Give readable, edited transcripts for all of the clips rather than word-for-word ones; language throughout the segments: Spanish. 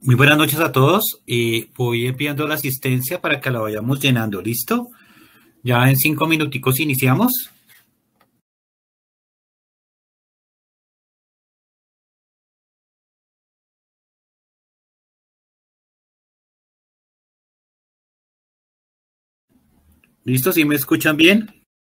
Muy buenas noches a todos. Voy enviando la asistencia para que la vayamos llenando. ¿Listo? Ya en 5 minuticos iniciamos. ¿Listo? ¿Sí me escuchan bien?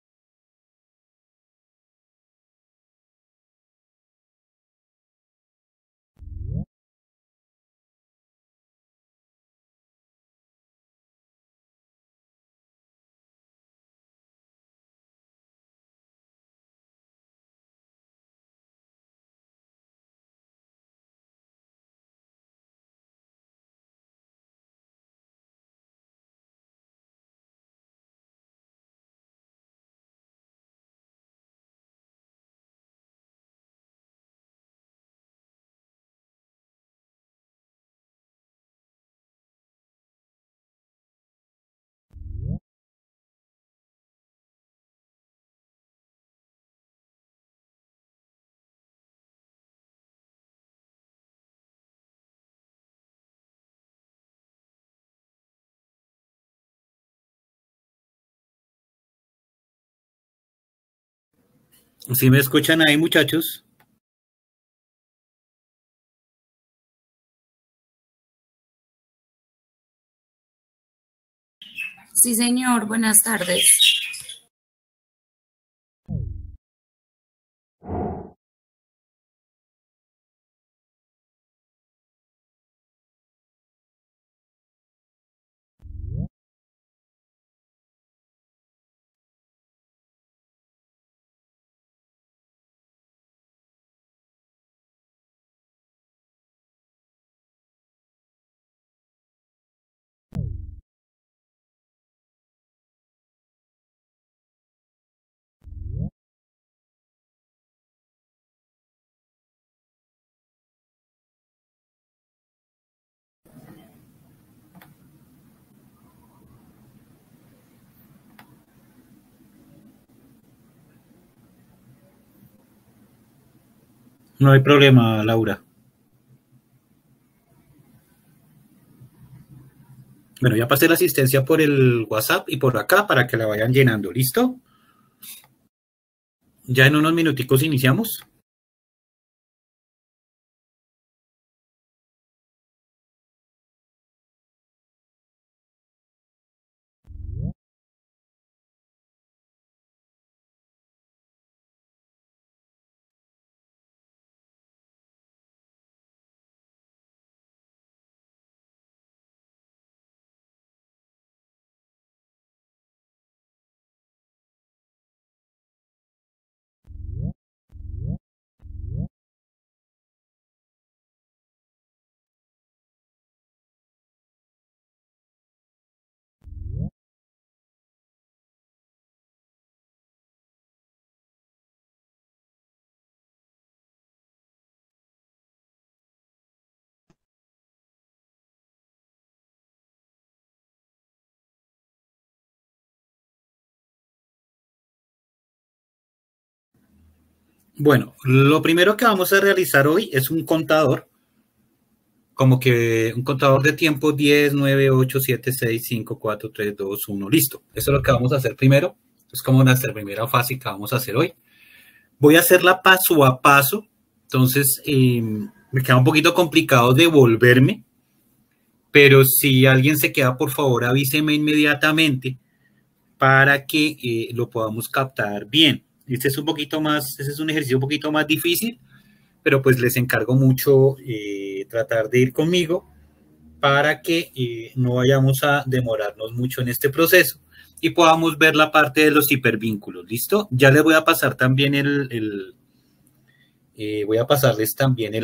¿Sí me escuchan ahí, muchachos? Sí, señor, buenas tardes. No hay problema, Laura. Bueno, ya pasé la asistencia por el WhatsApp y por acá para que la vayan llenando. ¿Listo? Ya en unos minuticos iniciamos. Bueno, lo primero que vamos a realizar hoy es un contador, como que un contador de tiempo: 10, 9, 8, 7, 6, 5, 4, 3, 2, 1. Listo. Eso es lo que vamos a hacer primero. Es como nuestra primera fase que vamos a hacer hoy. Voy a hacerla paso a paso. Entonces, me queda un poquito complicado devolverme, pero si alguien se queda, por favor, avíseme inmediatamente para que lo podamos captar bien. Este es un ejercicio un poquito más difícil, pero pues les encargo mucho tratar de ir conmigo para que no vayamos a demorarnos mucho en este proceso y podamos ver la parte de los hipervínculos. ¿Listo? Ya les voy a pasar también voy a pasarles también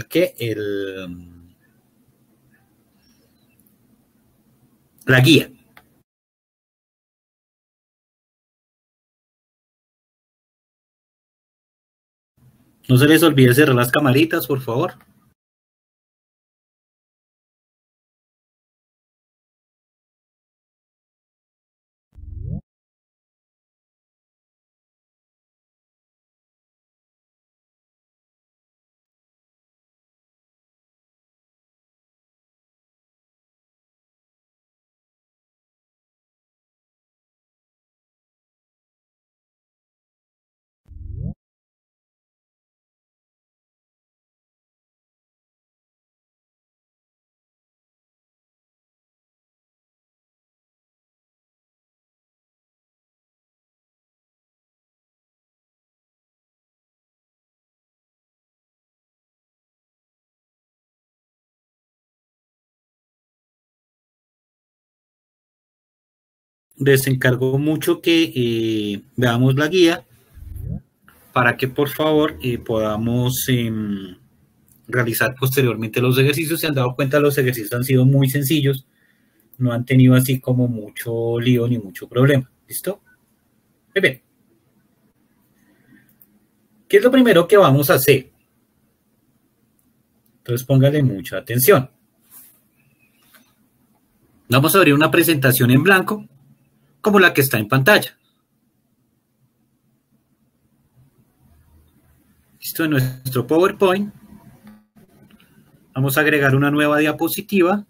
la guía. No se les olvide cerrar las camaritas, por favor. les encargo mucho que veamos la guía para que por favor podamos realizar posteriormente los ejercicios. Se han dado cuenta, los ejercicios han sido muy sencillos, no han tenido así como mucho lío ni mucho problema. ¿Listo? Muy bien. ¿Qué es lo primero que vamos a hacer? Entonces póngale mucha atención. Vamos a abrir una presentación en blanco, como la que está en pantalla. Listo, en nuestro PowerPoint. Vamos a agregar una nueva diapositiva,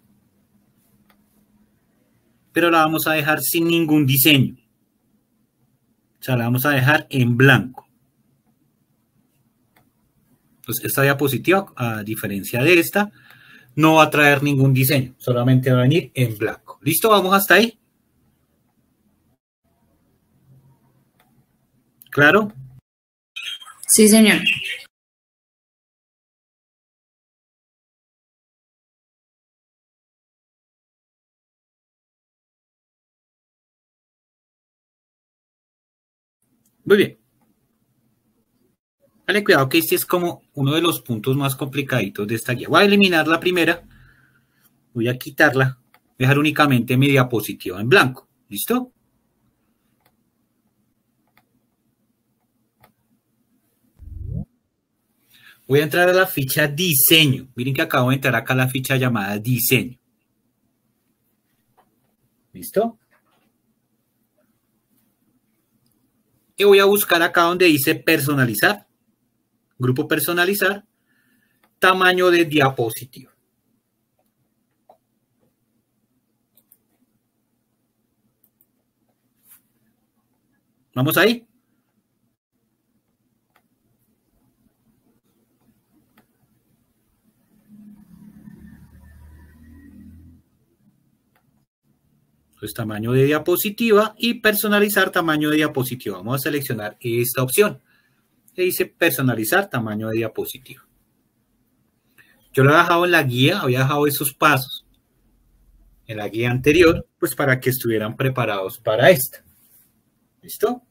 pero la vamos a dejar sin ningún diseño. O sea, la vamos a dejar en blanco. Entonces, esta diapositiva, a diferencia de esta, no va a traer ningún diseño, solamente va a venir en blanco. ¿Listo? ¿Vamos hasta ahí? ¿Claro? Sí, señor. Muy bien. Dale cuidado que este es como uno de los puntos más complicaditos de esta guía. Voy a eliminar la primera. Voy a quitarla. Dejar únicamente mi diapositiva en blanco. ¿Listo? Voy a entrar a la ficha diseño. Miren que acabo de entrar acá a la ficha llamada diseño. ¿Listo? Y voy a buscar acá donde dice personalizar. Grupo personalizar. Tamaño de diapositiva. ¿Vamos ahí? Pues tamaño de diapositiva y personalizar tamaño de diapositiva. Vamos a seleccionar esta opción. Que dice personalizar tamaño de diapositiva. Yo lo he dejado en la guía, había dejado esos pasos en la guía anterior, pues para que estuvieran preparados para esta. ¿Listo?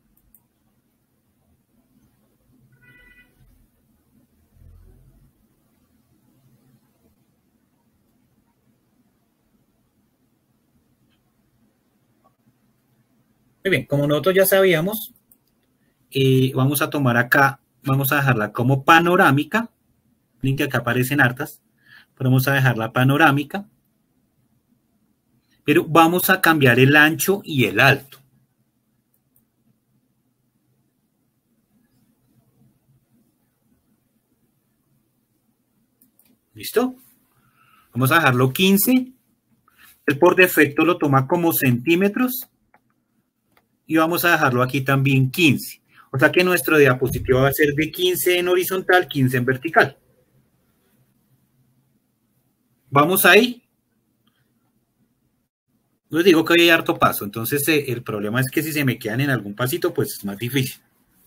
Muy bien, como nosotros ya sabíamos, vamos a tomar acá, vamos a dejarla como panorámica. Miren que acá aparecen hartas, pero vamos a dejarla panorámica. Pero vamos a cambiar el ancho y el alto. ¿Listo? Vamos a dejarlo 15. Él por defecto lo toma como centímetros. Y vamos a dejarlo aquí también 15. O sea que nuestro diapositiva va a ser de 15 en horizontal, 15 en vertical. ¿Vamos ahí? Les digo que hay harto paso. Entonces el problema es que si se me quedan en algún pasito, pues es más difícil.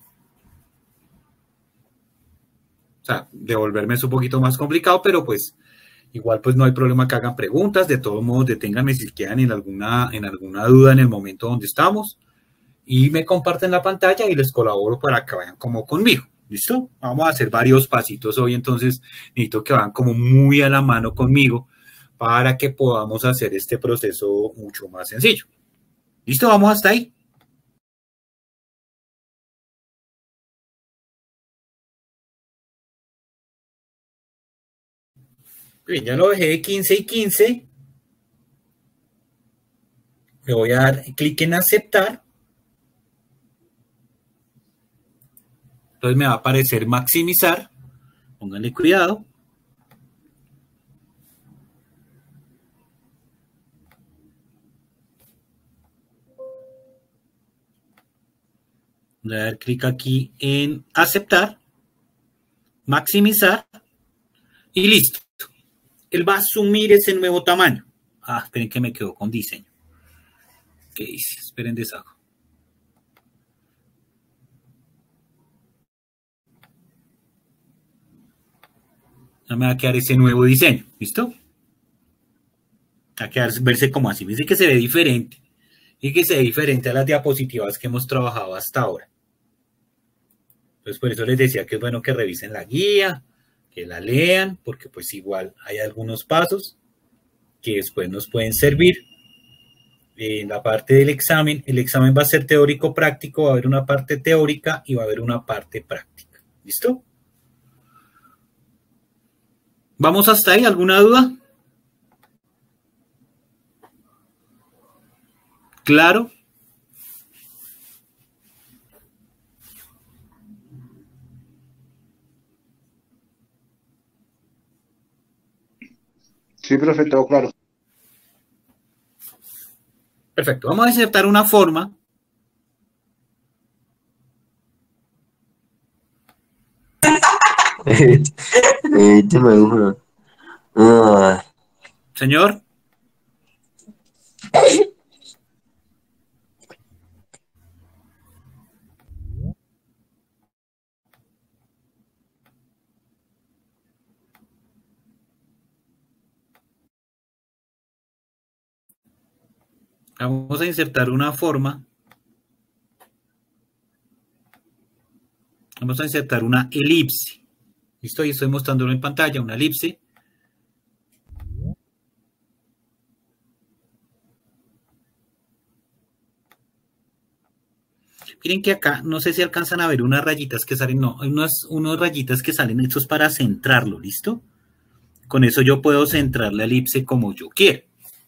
O sea, devolverme es un poquito más complicado, pero pues igual pues no hay problema que hagan preguntas. De todos modos, deténganme si quedan en alguna duda en el momento donde estamos. Y me comparten la pantalla y les colaboro para que vayan como conmigo. ¿Listo? Vamos a hacer varios pasitos hoy, entonces necesito que vayan como muy a la mano conmigo para que podamos hacer este proceso mucho más sencillo. ¿Listo? ¿Vamos hasta ahí? Bien, ya lo dejé de 15 y 15. Le voy a dar clic en aceptar. Entonces me va a aparecer maximizar. Pónganle cuidado. Voy a dar clic aquí en aceptar, maximizar y listo. Él va a asumir ese nuevo tamaño. Ah, esperen que me quedo con diseño. ¿Qué dice? Esperen, deshago. Ya me va a quedar ese nuevo diseño. ¿Listo? Va a quedar verse como así. Dice que se ve diferente. y que sea diferente a las diapositivas que hemos trabajado hasta ahora. Entonces, por eso les decía que es bueno que revisen la guía, que la lean, porque pues igual hay algunos pasos que después nos pueden servir. En la parte del examen, el examen va a ser teórico-práctico, va a haber una parte teórica y va a haber una parte práctica. ¿Listo? ¿Vamos hasta ahí? ¿Alguna duda? ¿Claro? Sí, profe, todo claro. Perfecto. Vamos a insertar una forma. Señor. Vamos a insertar una forma. Vamos a insertar una elipse. ¿Listo? Y estoy mostrándolo en pantalla, una elipse. Miren que acá, no sé si alcanzan a ver unas rayitas que salen, no, hay unas rayitas que salen hechos para centrarlo, ¿listo? Con eso yo puedo centrar la elipse como yo quiero.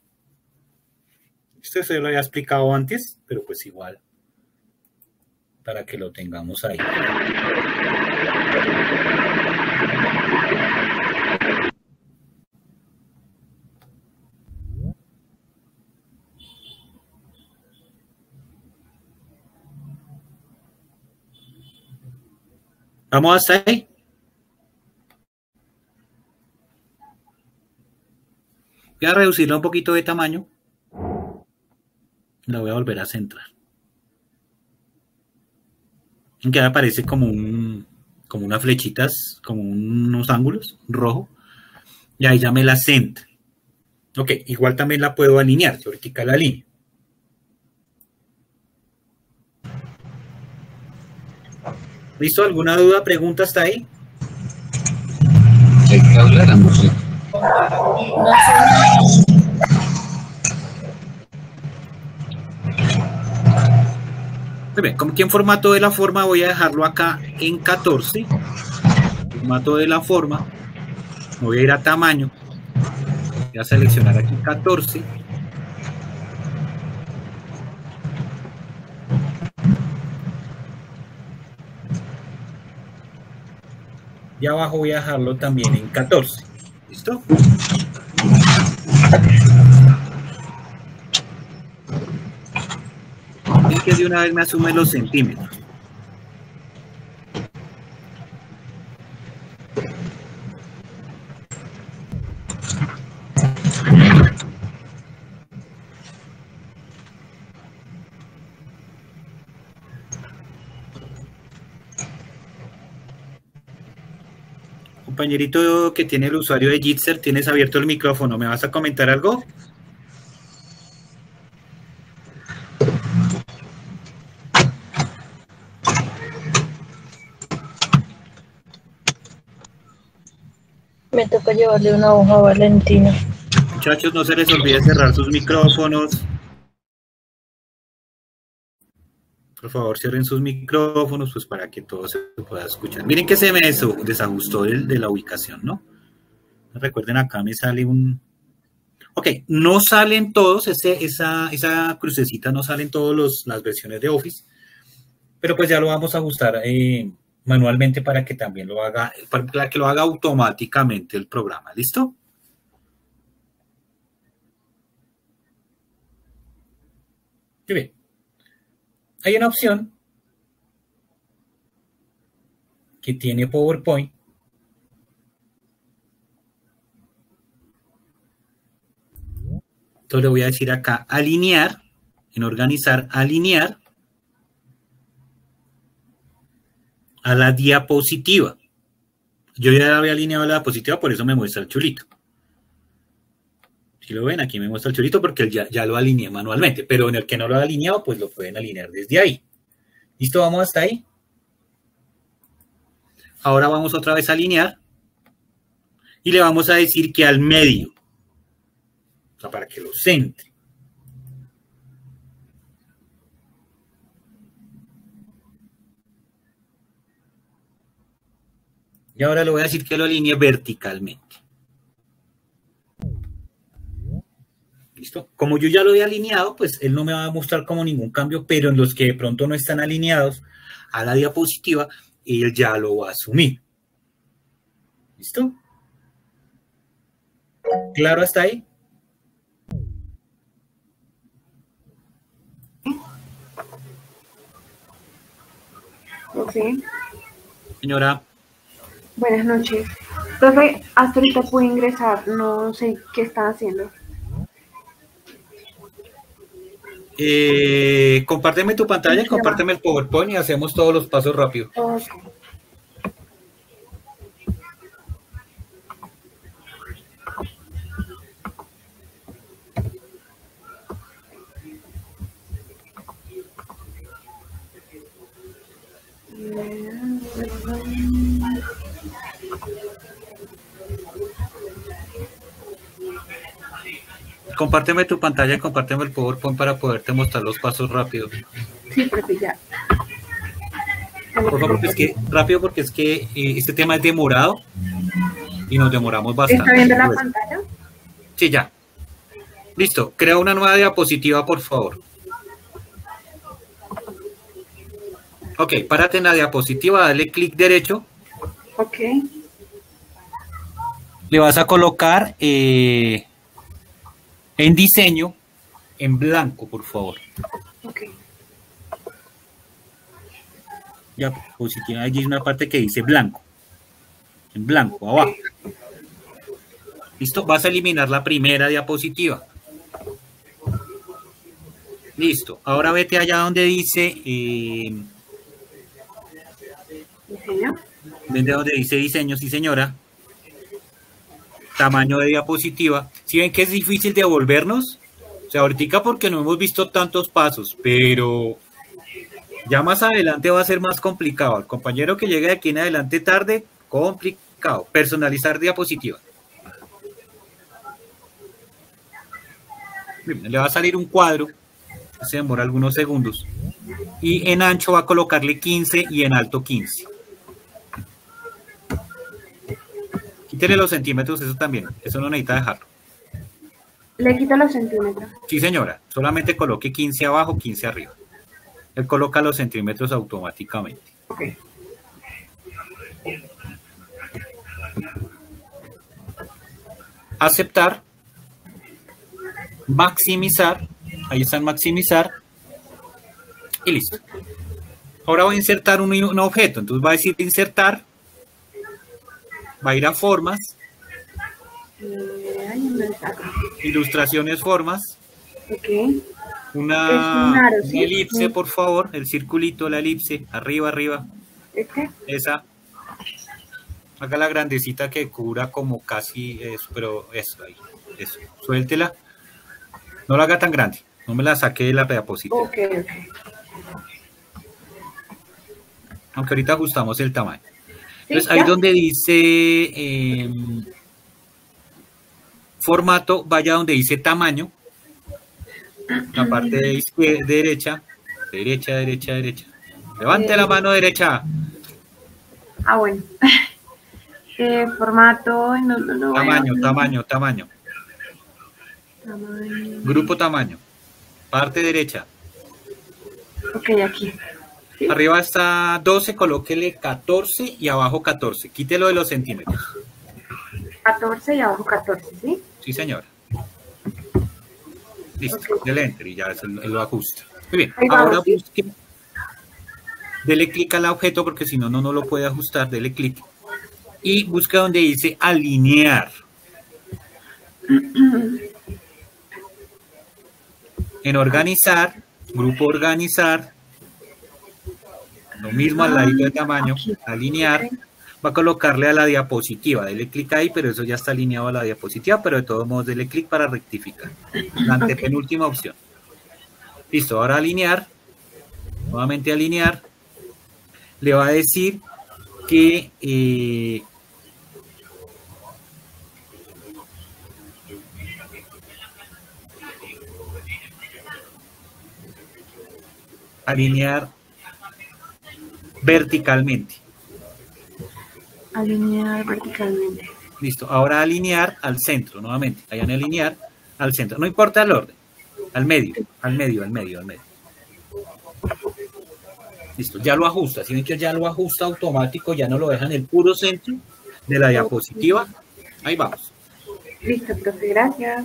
Esto se lo había explicado antes, pero pues igual, para que lo tengamos ahí. ¿Vamos hasta ahí? Voy a reducirla un poquito de tamaño. La voy a volver a centrar. Que aparece como unas flechitas, como unos ángulos rojo. Y ahí ya me la centro. Ok, igual también la puedo alinear, vertical la línea. ¿Listo? ¿Alguna duda, pregunta hasta ahí? Hay que hablar, amor. Muy bien, como que en formato de la forma voy a dejarlo acá en 14. Formato de la forma. Me voy a ir a tamaño. Voy a seleccionar aquí 14. Y abajo voy a dejarlo también en 14. ¿Listo? Y que de una vez me asume los centímetros. Compañerito que tiene el usuario de Jitsi, tienes abierto el micrófono. ¿Me vas a comentar algo? Me toca llevarle una hoja a Valentina. Muchachos, no se les olvide cerrar sus micrófonos. Por favor, cierren sus micrófonos, pues para que todo se pueda escuchar. Miren que se me desajustó el de la ubicación, ¿no? Recuerden, acá me sale un... Ok, no salen todos, esa crucecita no salen todas las versiones de Office, pero pues ya lo vamos a ajustar manualmente para que también lo haga, para que lo haga automáticamente el programa. ¿Listo? Muy bien. Hay una opción que tiene PowerPoint. Entonces le voy a decir acá, alinear, en organizar, alinear a la diapositiva. Yo ya había alineado la diapositiva, por eso me muestra el chulito. Aquí lo ven, aquí me muestra el chorrito porque ya lo alineé manualmente, pero en el que no lo he alineado, pues lo pueden alinear desde ahí. ¿Listo? Vamos hasta ahí. Ahora vamos otra vez a alinear y le vamos a decir que al medio, o sea, para que lo centre. Y ahora le voy a decir que lo alinee verticalmente. ¿Listo? Como yo ya lo he alineado, pues él no me va a mostrar como ningún cambio, pero en los que de pronto no están alineados a la diapositiva, él ya lo va a asumir. ¿Listo? ¿Claro hasta ahí? Ok. Señora. Buenas noches. Profe, hasta ahorita pude ingresar, no sé qué están haciendo. Compárteme tu pantalla, compárteme el PowerPoint y hacemos todos los pasos rápido. Ok. Compárteme tu pantalla y compárteme el PowerPoint para poderte mostrar los pasos rápido. Sí, profe, ya. Por favor, porque es que, rápido, porque es que este tema es demorado y nos demoramos bastante. ¿Está viendo la pantalla? Sí, ya. Listo. Crea una nueva diapositiva, por favor. Ok, párate en la diapositiva, dale clic derecho. Ok. Le vas a colocar en diseño en blanco, por favor. Ok. Ya, positiva, allí hay una parte que dice blanco. En blanco, abajo. Listo, vas a eliminar la primera diapositiva. Listo, ahora vete allá donde dice... ¿Diseño? Vete donde dice diseño, sí señora. Tamaño de diapositiva. ¿Sí ven que es difícil de devolvernos? O sea, ahorita porque no hemos visto tantos pasos, pero ya más adelante va a ser más complicado. El compañero que llegue de aquí en adelante tarde, complicado. Personalizar diapositiva. Le va a salir un cuadro, se demora algunos segundos. Y en ancho va a colocarle 15 y en alto 15. Quítele los centímetros, eso también. Eso no necesita dejarlo. Le quito los centímetros. Sí, señora. Solamente coloque 15 abajo, 15 arriba. Él coloca los centímetros automáticamente. Ok. Aceptar. Maximizar. Ahí está en maximizar. Y listo. Ahora voy a insertar un objeto. Entonces va a decir insertar. Va a ir a formas. Ilustraciones, formas. Ok. Una ¿sí? elipse, por favor. El circulito, la elipse. Arriba, arriba. ¿Este? Esa. Haga la grandecita que cubra como casi eso, pero eso ahí. Eso. Suéltela. No la haga tan grande. No me la saque de la diapositiva. Ok, ok. Aunque ahorita ajustamos el tamaño. ¿Sí, Entonces, ahí ya? donde dice formato, vaya donde dice tamaño. La parte de derecha. Derecha, derecha, derecha. Levante la mano derecha. Ah, bueno. Formato. No Tamaño, veo. tamaño, tamaño. Tamaño. Grupo tamaño. Parte derecha. Ok, aquí. ¿Sí? Arriba está 12, colóquele 14 y abajo 14. Quítelo de los centímetros. 14 y abajo 14, ¿sí? Sí, señora. Listo. Okay. Dele enter y ya él lo ajusta. Muy bien. Ahí vamos, Ahora ¿sí? busque. Dele clic al objeto porque si no, no lo puede ajustar. Dele clic. Y busca donde dice alinear. En organizar, grupo organizar. Lo mismo al ladito de tamaño. Aquí. Alinear. Okay. va a colocarle a la diapositiva. Dele clic ahí, pero eso ya está alineado a la diapositiva, pero de todos modos dele clic para rectificar. La antepenúltima opción. Listo, ahora alinear. Nuevamente alinear. Le va a decir que alinear verticalmente. Alinear verticalmente. Listo, ahora alinear al centro, nuevamente. Vayan a alinear al centro. No importa el orden. Al medio, al medio, al medio, al medio. Listo, ya lo ajusta. Si ven que ya lo ajusta automático, ya no lo deja en el puro centro de la diapositiva. Ahí vamos. Listo, profe, gracias.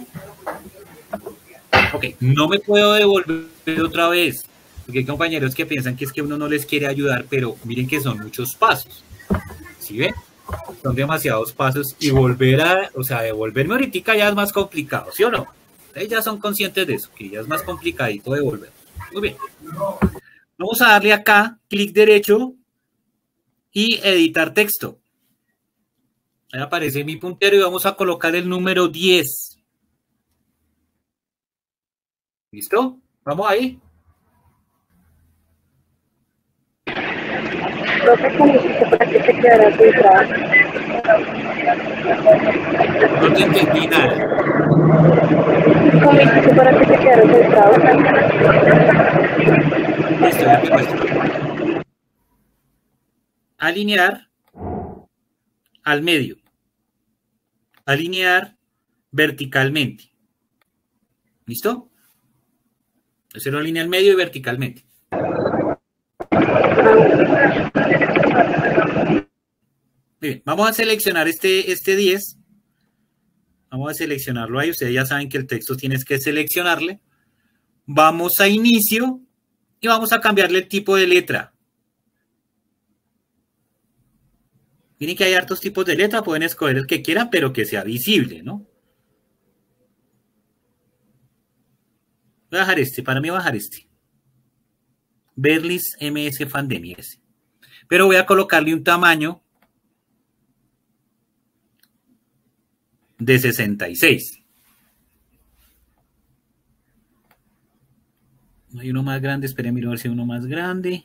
Ok, no me puedo devolver otra vez. Porque hay compañeros que piensan que es que uno no les quiere ayudar, pero miren que son muchos pasos. ¿Sí ven? Son demasiados pasos y volver a, o sea, devolverme ahorita ya es más complicado, ¿sí o no? Ustedes ya son conscientes de eso, que ya es más complicadito devolver. Muy bien. Vamos a darle acá, clic derecho y editar texto. Ahí aparece mi puntero y vamos a colocar el número 10. ¿Listo? ¿Vamos ahí? Profe, ¿cómo hiciste para que te quedara filtrado? No te entendí nada. ¿Cómo hiciste para que te quedara filtrado? Listo, ya te muestro. Alinear al medio. Alinear verticalmente. ¿Listo? Entonces lo alinea al medio y verticalmente. Bien, vamos a seleccionar este 10. Vamos a seleccionarlo ahí. Ustedes ya saben que el texto tienes que seleccionarle. Vamos a inicio y vamos a cambiarle el tipo de letra. Miren que hay hartos tipos de letra. Pueden escoger el que quieran, pero que sea visible, ¿no? Voy a bajar este. Para mí voy a bajar este. Berlis MS Fandemi. Pero voy a colocarle un tamaño de 66. Hay uno más grande, esperen, miro a ver si hay uno más grande.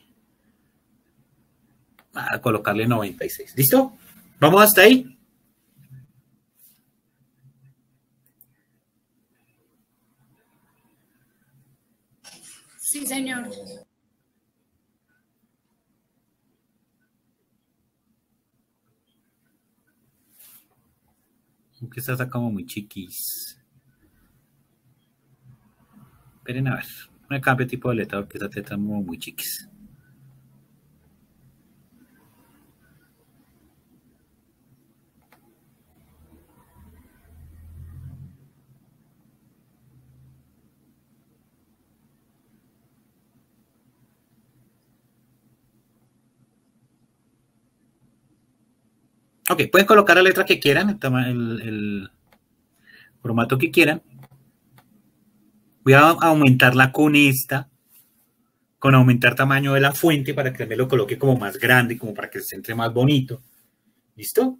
A colocarle 96. ¿Listo? ¿Vamos hasta ahí? Sí, señor. Aunque estas está como muy chiquis. Esperen a ver. Me cambio tipo de letra porque esta letra es muy chiquis. Ok, pueden colocar la letra que quieran, el formato que quieran. Voy a aumentarla con esta, con aumentar tamaño de la fuente para que me lo coloque como más grande, como para que se entre más bonito. ¿Listo?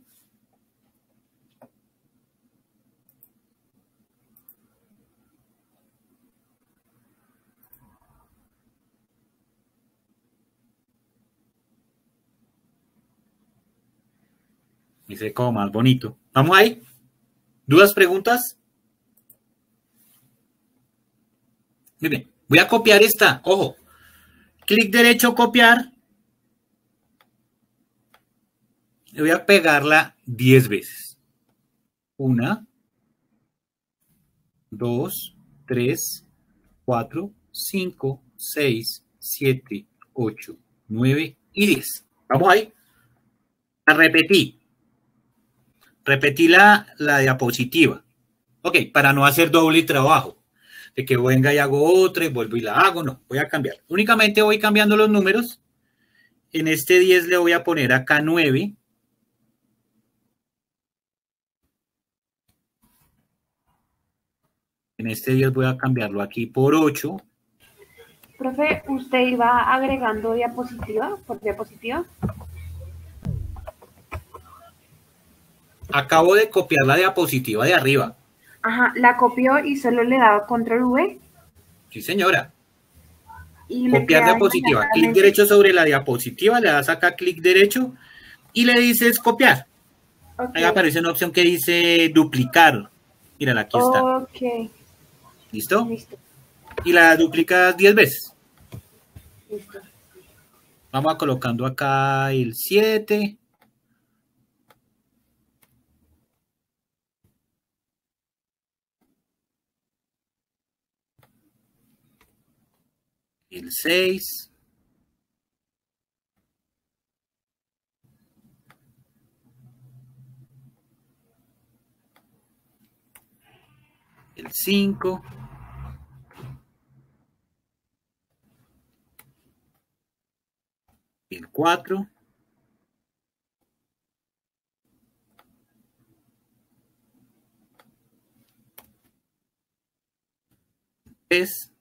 Y se ve como más bonito. ¿Vamos ahí? ¿Dudas, preguntas? Muy bien. Voy a copiar esta. Ojo. Clic derecho, copiar. Y voy a pegarla 10 veces. 1, 2, 3, 4, 5, 6, 7, 8, 9 y 10. ¿Vamos ahí? A repetir. Repetí la diapositiva. Ok, para no hacer doble trabajo. De que venga y hago otra y vuelvo y la hago. No, voy a cambiar. Únicamente voy cambiando los números. En este 10 le voy a poner acá 9. En este 10 voy a cambiarlo aquí por 8. Profe, ¿usted iba agregando diapositiva por diapositiva? Acabo de copiar la diapositiva de arriba. Ajá, la copió y solo le daba control V. Sí, señora. Y le Copiar queda diapositiva. Clic inmediatamente. derecho sobre la diapositiva, le das acá clic derecho y le dices copiar. Ok. Ahí aparece una opción que dice duplicar. Mírala, aquí está. Ok, ¿Listo? listo, Y la duplicas 10 veces. listo. Vamos a colocando acá el 7. El 6. El 5. El 4. El 3.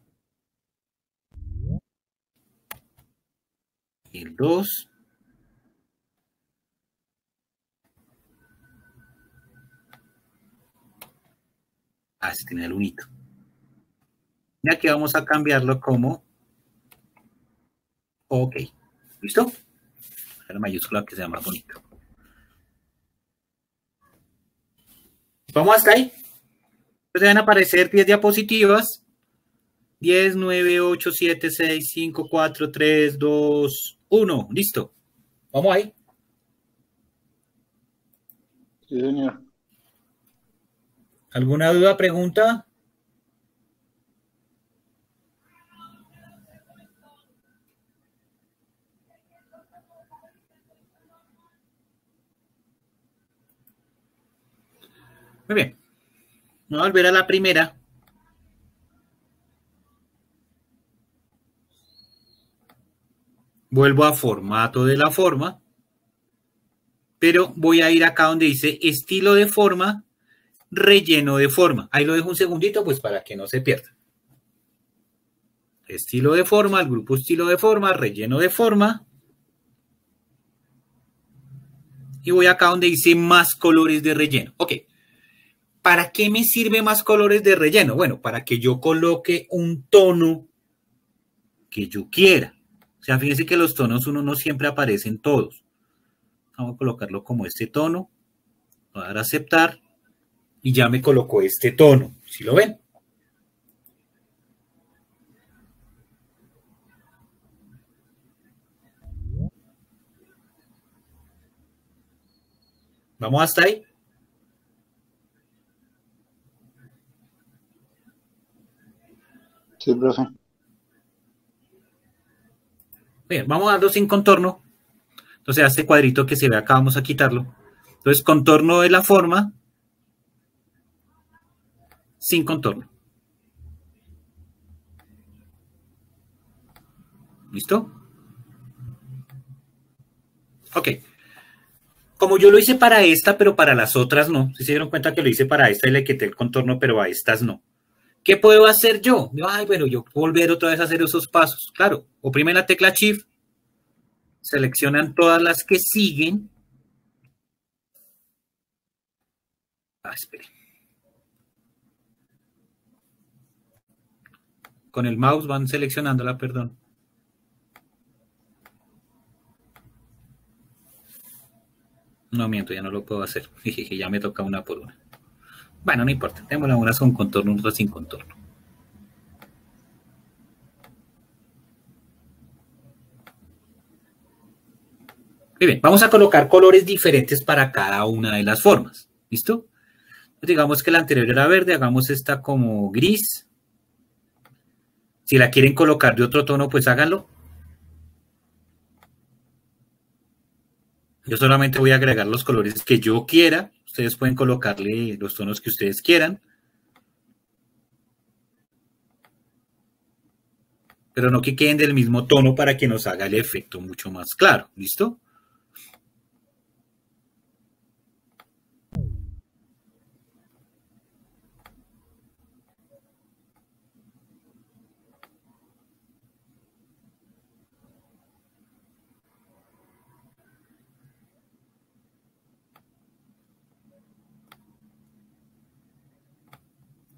El 2. Se tiene el unito. Y aquí vamos a cambiarlo como OK. ¿Listo? La mayúscula que se llama bonito. Vamos hasta ahí. Entonces van a aparecer 10 diapositivas. 10, 9, 8, 7, 6, 5, 4, 3, 2, 1. Listo. Vamos ahí. Sí, señor. ¿Alguna duda, pregunta? Muy bien. Vamos a volver a la primera. Vuelvo a formato de la forma. Pero voy a ir acá donde dice estilo de forma, relleno de forma. Ahí lo dejo un segundito pues para que no se pierda. Estilo de forma, el grupo estilo de forma, relleno de forma. Y voy acá donde dice más colores de relleno. Ok. ¿Para qué me sirve más colores de relleno? Bueno, para que yo coloque un tono que yo quiera. O sea, fíjense que los tonos uno no siempre aparecen todos. Vamos a colocarlo como este tono. Voy a dar a aceptar. Y ya me colocó este tono. ¿Sí lo ven? ¿Vamos hasta ahí? Sí, profe. Bien, vamos a darlo sin contorno. Entonces, a este cuadrito que se ve acá, vamos a quitarlo. Entonces, contorno de la forma sin contorno. ¿Listo? Ok. Como yo lo hice para esta, pero para las otras no. Si se dieron cuenta que lo hice para esta y le quité el contorno, pero a estas no. ¿Qué puedo hacer yo? Ay, pero yo volver otra vez a hacer esos pasos. Claro, oprime la tecla Shift, seleccionan todas las que siguen. Espere. Con el mouse van seleccionándola, perdón. No miento, ya no lo puedo hacer. Ya me toca una por una. Bueno, no importa. Tenemos unas con contorno, otras sin contorno. Muy bien, vamos a colocar colores diferentes para cada una de las formas. ¿Listo? Pues digamos que la anterior era verde, hagamos esta como gris. Si la quieren colocar de otro tono, pues háganlo. Yo solamente voy a agregar los colores que yo quiera. Ustedes pueden colocarle los tonos que ustedes quieran. Pero no que queden del mismo tono para que nos haga el efecto mucho más claro. ¿Listo?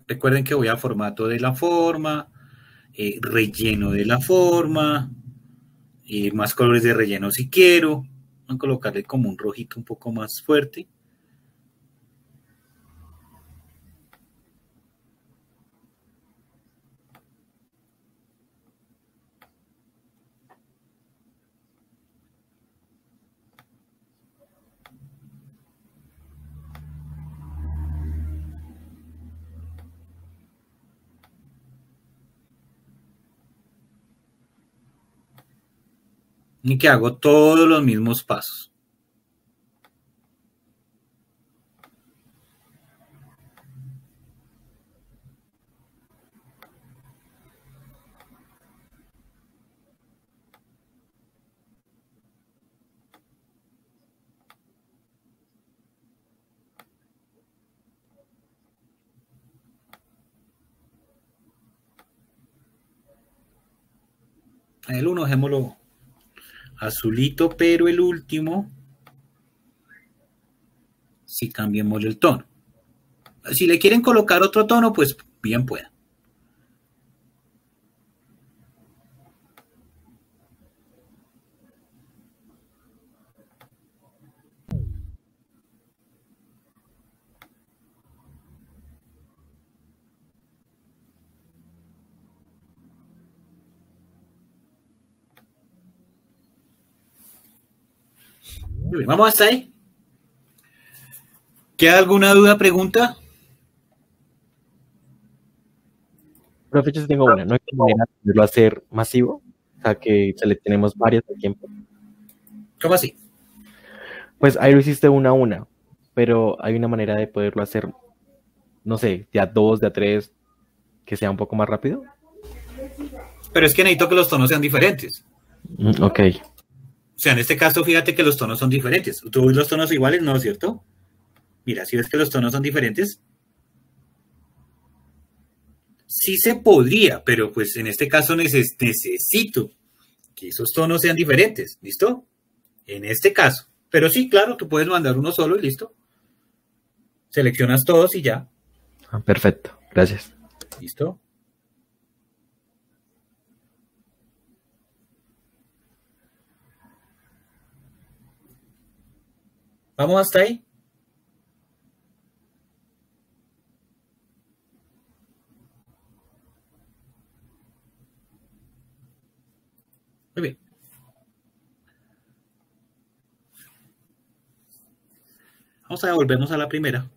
Recuerden que voy a formato de la forma, relleno de la forma, más colores de relleno si quiero. Voy a colocarle como un rojito un poco más fuerte. Y que hago todos los mismos pasos. El uno dejémoslo azulito, pero el último sí cambiemos el tono. Si le quieren colocar otro tono, pues bien pueda. Muy bien, vamos hasta ahí. ¿Queda alguna duda, pregunta? Profe, yo sí tengo una. ¿No hay manera de poderlo hacer masivo? O sea, que seleccionemos varias al tiempo. ¿Cómo así? Pues ahí lo hiciste una a una, pero hay una manera de poderlo hacer, no sé, de a dos, de a tres, que sea un poco más rápido. Pero es que necesito que los tonos sean diferentes. Ok. O sea, en este caso, fíjate que los tonos son diferentes. ¿Tú ves los tonos iguales? No, ¿cierto? Mira, si ves que los tonos son diferentes. Sí se podría, pero pues en este caso necesito que esos tonos sean diferentes. ¿Listo? En este caso. Pero sí, claro, tú puedes mandar uno solo y listo. Seleccionas todos y ya. Perfecto, gracias. ¿Listo? ¿Vamos hasta ahí? Muy bien. Vamos a devolvernos a la primera.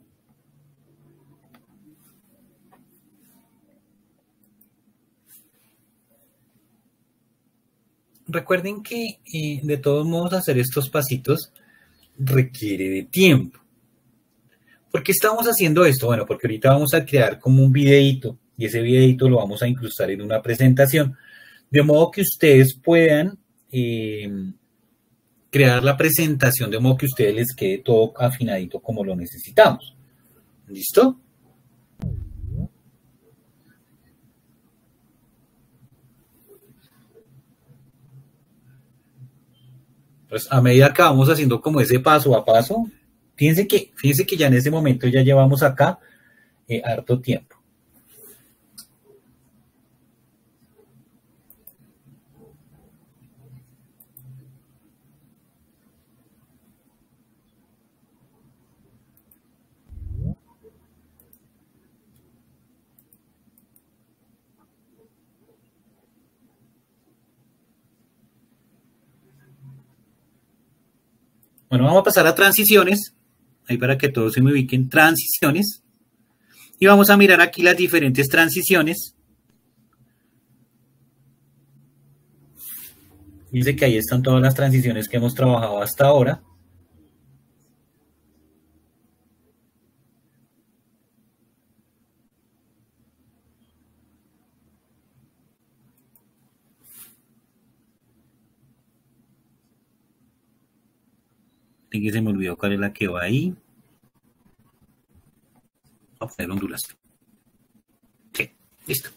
Recuerden que de todos modos hacer estos pasitos requiere de tiempo. ¿Por qué estamos haciendo esto? Bueno, porque ahorita vamos a crear como un videíto y ese videíto lo vamos a incrustar en una presentación, de modo que ustedes puedan crear la presentación de modo que a ustedes les quede todo afinadito como lo necesitamos. ¿Listo? Pues a medida que vamos haciendo como ese paso a paso, fíjense que ya en ese momento ya llevamos acá harto tiempo. Bueno, vamos a pasar a transiciones, ahí para que todos se me ubiquen, transiciones, y vamos a mirar aquí las diferentes transiciones. Dice que ahí están todas las transiciones que hemos trabajado hasta ahora. Que se me olvidó cuál es la que va ahí. Vamos a poner Honduras. Sí, listo.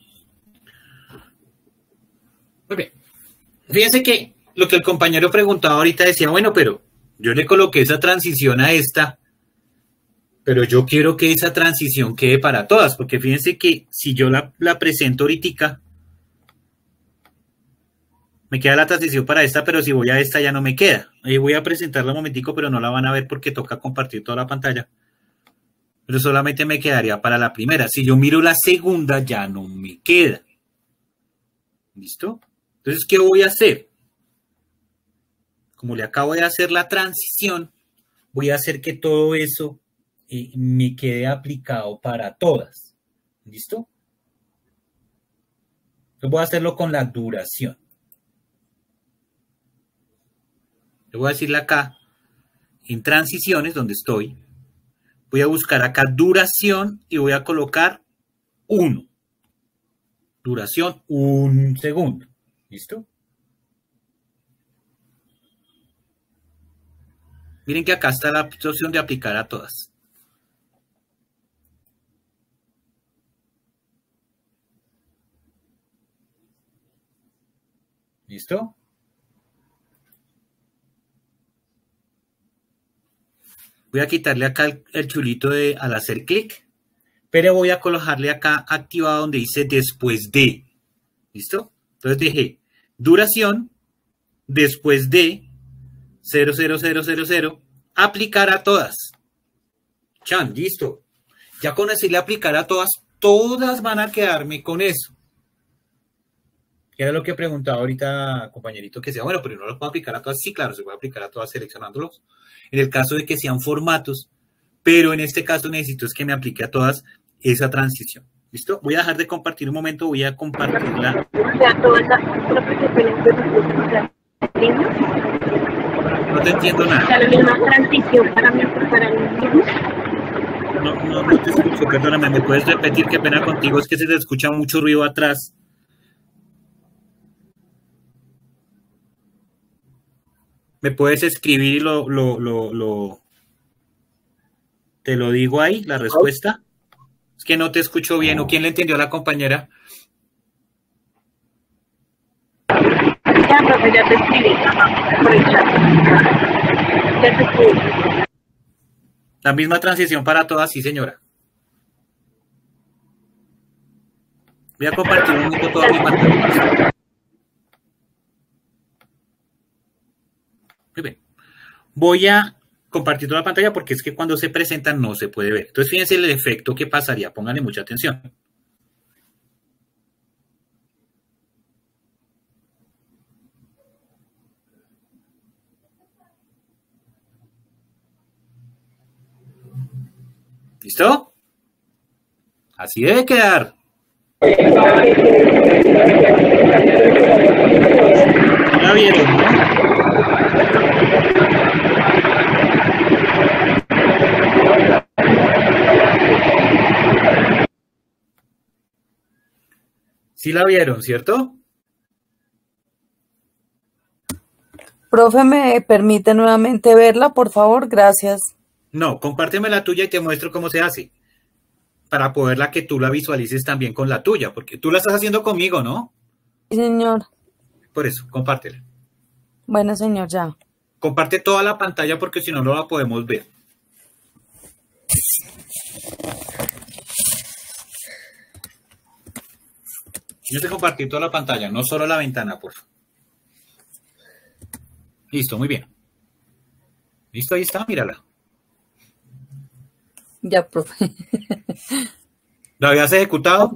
Muy bien. Fíjense que lo que el compañero preguntaba ahorita decía, bueno, pero yo le coloqué esa transición a esta, Pero yo quiero que esa transición quede para todas, porque fíjense que si yo la presento ahorita, me queda la transición para esta, pero si voy a esta ya no me queda. Ahí voy a presentarla un momentico, pero no la van a ver porque toca compartir toda la pantalla. Pero solamente me quedaría para la primera. Si yo miro la segunda, ya no me queda. ¿Listo? Entonces, ¿qué voy a hacer? Como le acabo de hacer la transición, voy a hacer que todo eso me quede aplicado para todas. ¿Listo? Entonces voy a hacerlo con la duración. Le voy a decirle acá, en transiciones, donde estoy, voy a buscar acá duración y voy a colocar 1. Duración, 1 segundo. ¿Listo? Miren que acá está la opción de aplicar a todas. ¿Listo? Voy a quitarle acá el chulito al hacer clic, pero voy a colocarle acá activado donde dice después de. ¿Listo? Entonces dije duración después de 00000 aplicar a todas. Chan, listo. Ya con decirle aplicar a todas, todas van a quedarme con eso. ¿Qué era lo que preguntaba ahorita, compañerito? Que decía, bueno, pero no lo puedo aplicar a todas. Sí, claro, se puede aplicar a todas seleccionándolos. En el caso de que sean formatos, pero en este caso necesito es que me aplique a todas esa transición. ¿Listo? Voy a dejar de compartir un momento, voy a compartirla. O sea, todas No te entiendo o sea, nada. la misma transición para mí, para los mismos. No te escucho, perdóname, ¿me puedes repetir? Qué pena contigo, es que se te escucha mucho ruido atrás. ¿Me puedes escribir y te lo digo ahí, la respuesta? Es que no te escucho bien. ¿O quién le entendió a la compañera? Ya, profe, ya te escribí por el chat. Ya te escribí. La misma transición para todas, sí, señora. Voy a compartir un poco toda mi pantalla. Muy bien. Voy a compartir toda la pantalla porque es que cuando se presentan no se puede ver. Entonces, fíjense el efecto que pasaría. Pónganle mucha atención. ¿Listo? Así debe quedar. ¿Ya vieron, no? Sí la vieron, ¿cierto? Profe, ¿me permite nuevamente verla, por favor? Gracias. No, compárteme la tuya y te muestro cómo se hace. Para poderla que tú la visualices también con la tuya, porque tú la estás haciendo conmigo, ¿no? Sí, señor. Por eso, compártela. Bueno, señor, ya. Comparte toda la pantalla porque si no, no la podemos ver. Yo te compartí toda la pantalla, no solo la ventana, por favor. Listo, muy bien. Listo, ahí está, mírala. Ya, profe. ¿La habías ejecutado?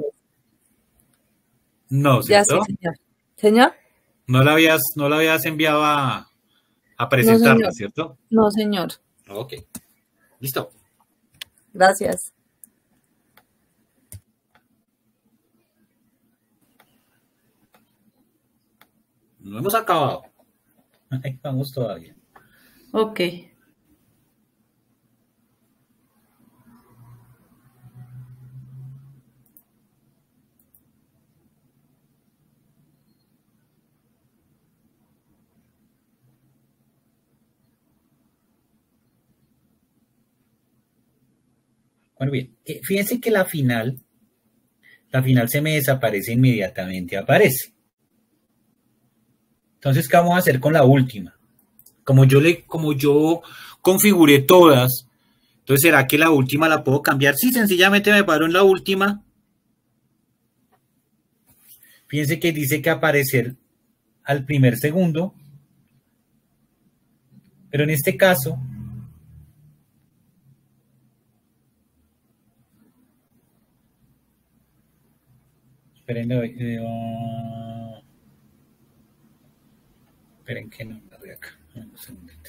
No, Ya, sí, ¿cierto? señor. ¿Señor? No la habías enviado a presentarla, señor. ¿cierto? No, señor. Ok. Listo. Gracias. No hemos acabado. Ahí vamos todavía. Ok. Bueno, bien. Fíjense que la final se me desaparece inmediatamente, aparece. Entonces, ¿qué vamos a hacer con la última? Como yo configuré todas, Entonces, ¿será que la última la puedo cambiar? Sí, sencillamente me paro en la última. Fíjense que dice que aparecer al primer segundo. Pero en este caso, esperen, esperen que no me voy acá. Un segundito.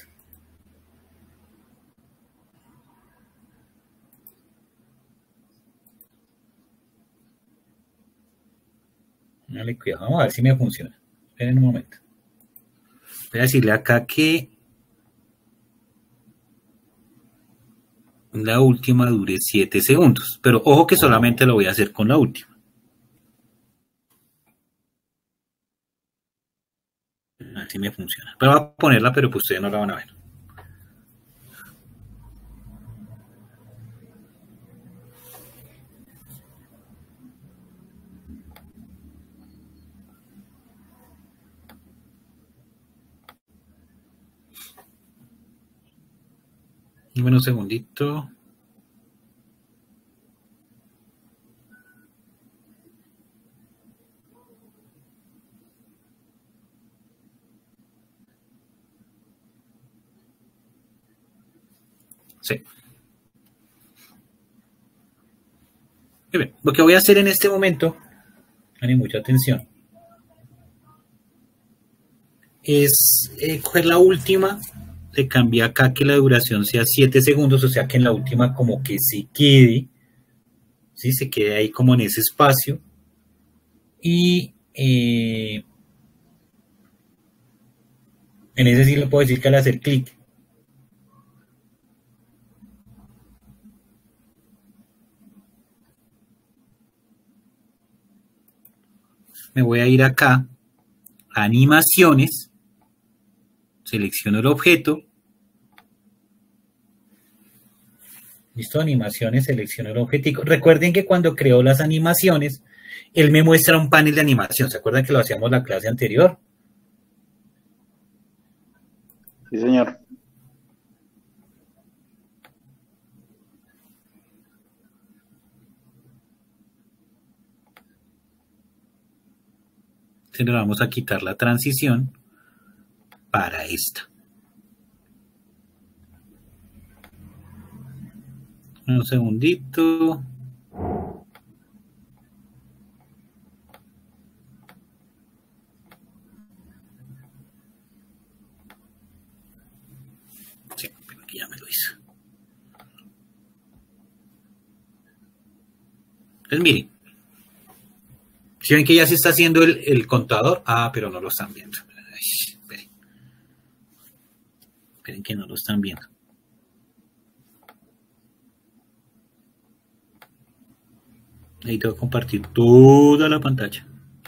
Dale cuidado, vamos a ver si me funciona. Esperen un momento. Voy a decirle acá que la última dure 7 segundos. Pero ojo que solamente lo voy a hacer con la última. Así me funciona. Pero voy a ponerla, pero pues ustedes no la van a ver. Bueno, un segundito. Sí. Muy bien. Lo que voy a hacer en este momento, ponen mucha atención, es coger la última, le cambié acá que la duración sea 7 segundos, o sea que en la última como que se quede, ¿sí? Se quede ahí como en ese espacio. Y en ese sí le puedo decir que al hacer clic, me voy a ir acá a animaciones, selecciono el objeto, listo, animaciones, selecciono el objetivo. Recuerden que cuando creo las animaciones, él me muestra un panel de animación. ¿Se acuerdan que lo hacíamos la clase anterior? Sí, señor. Entonces le vamos a quitar la transición para esta. Un segundito. Sí, pero aquí ya me lo hizo. Entonces miren. Si ven que ya se está haciendo el contador. Ah, pero no lo están viendo. Ay, esperen. Esperen que no lo están viendo. Ahí tengo que compartir toda la pantalla.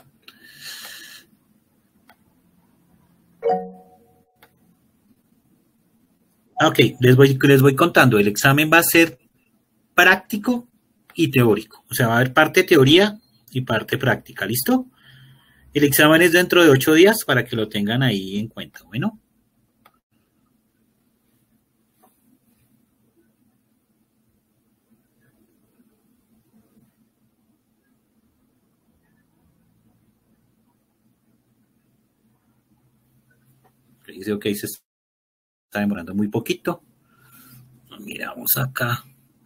Ok, les voy contando. El examen va a ser práctico y teórico. O sea, va a haber parte teoría y parte práctica. ¿Listo? El examen es dentro de 8 días para que lo tengan ahí en cuenta. Bueno. Dice, ok, se está demorando muy poquito. Miramos acá.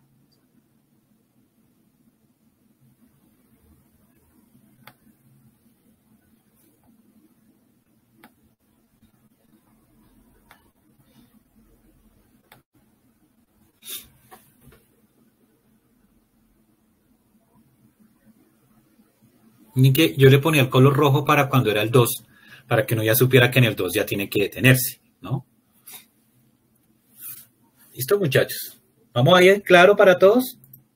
Miren que yo le ponía el color rojo para cuando era el 2, para que uno ya supiera que en el 2 ya tiene que detenerse, ¿no? ¿Listo, muchachos? ¿Vamos ahí claro para todos?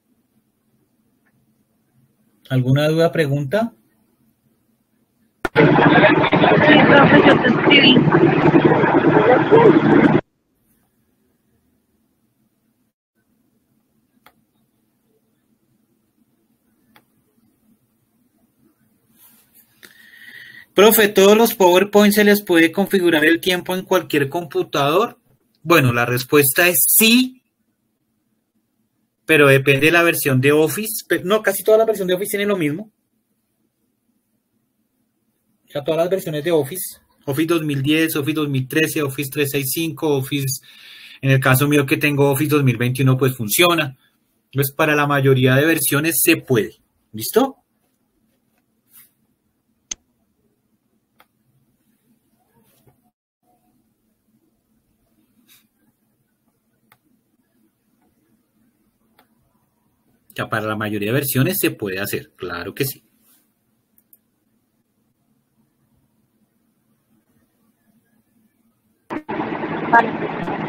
¿Alguna duda, pregunta? Sí, profe, yo te escribí. Profe, ¿todos los PowerPoint se les puede configurar el tiempo en cualquier computador? Bueno, la respuesta es sí, pero depende de la versión de Office. No, casi toda la versión de Office tiene lo mismo. O sea, todas las versiones de Office, Office 2010, Office 2013, Office 365, Office, en el caso mío que tengo Office 2021, pues funciona. Entonces, para la mayoría de versiones se puede. ¿Listo? Ya para la mayoría de versiones se puede hacer, claro que sí. Vale.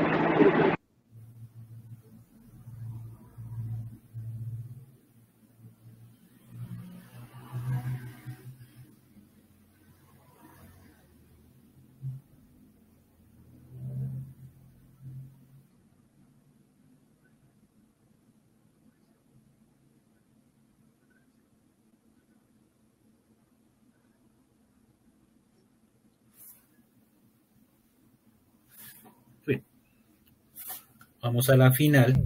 Bien. Vamos a la final.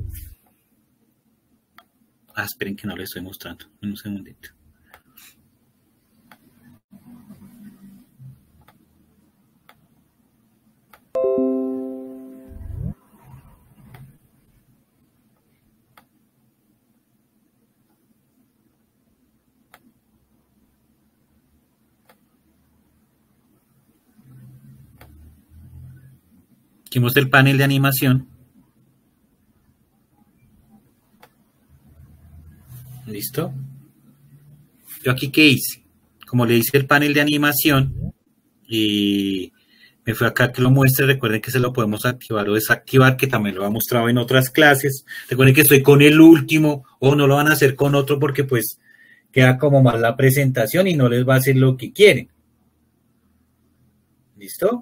Esperen que no les estoy mostrando. Un segundito. Aquí muestra el panel de animación. ¿Listo? Yo aquí, ¿qué hice? Como le hice el panel de animación y me fui acá que lo muestre, recuerden que se lo podemos activar o desactivar, que también lo he mostrado en otras clases. Recuerden que estoy con el último o no lo van a hacer con otro porque pues queda como mal la presentación y no les va a hacer lo que quieren. ¿Listo?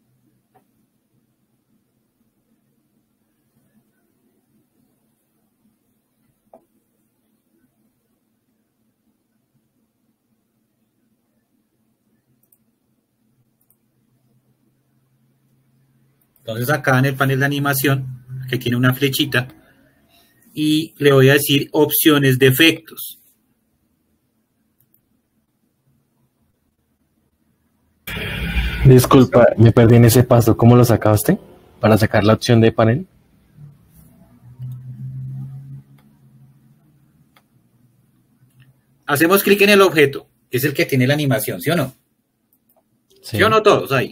Entonces acá en el panel de animación, que tiene una flechita, y le voy a decir opciones de efectos. Disculpa, me perdí en ese paso. ¿Cómo lo sacaste? Para sacar la opción de panel. Hacemos clic en el objeto, que es el que tiene la animación, ¿sí o no? Sí. ¿Sí o no todos ahí?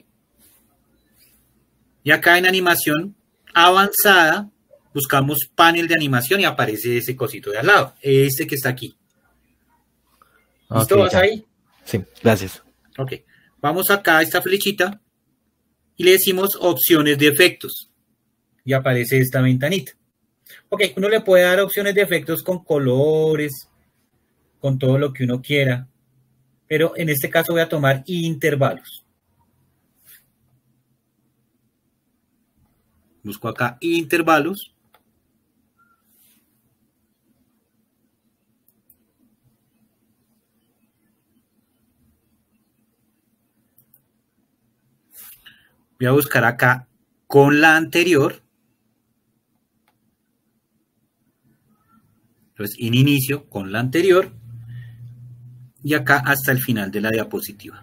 Y acá en animación avanzada, buscamos panel de animación y aparece ese cosito de al lado, este que está aquí. ¿Listo? Ok, ¿Vas ya. ahí? Sí, gracias. Ok. Vamos acá a esta flechita y le decimos opciones de efectos. Y aparece esta ventanita. Ok, uno le puede dar opciones de efectos con colores, con todo lo que uno quiera. Pero en este caso voy a tomar intervalos. Busco acá intervalos. Voy a buscar acá con la anterior. Entonces, en inicio con la anterior. Y acá hasta el final de la diapositiva.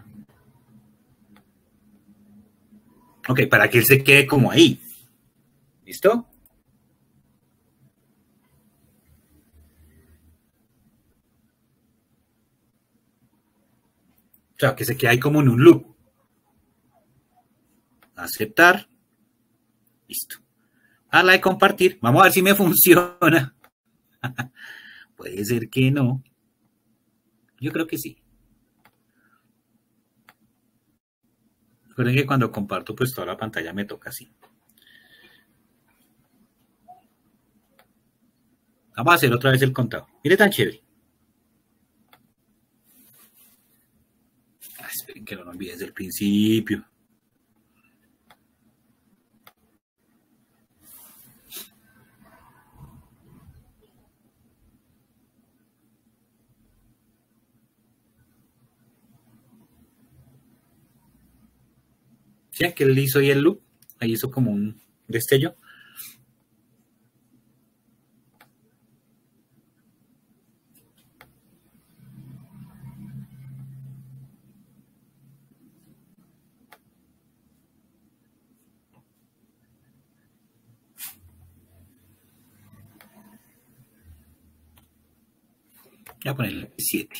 Ok, para que él se quede como ahí. ¿Listo? O sea, que se quede ahí como en un loop. Aceptar. Listo. Darle a compartir. Vamos a ver si me funciona. Puede ser que no. Yo creo que sí. Recuerden que cuando comparto, pues toda la pantalla me toca así. Vamos a hacer otra vez el contado. Mire tan chévere. Esperen que no lo olvide desde el principio. ¿Sí? Que él hizo ahí el loop. Ahí hizo como un destello. Voy a ponerle 7.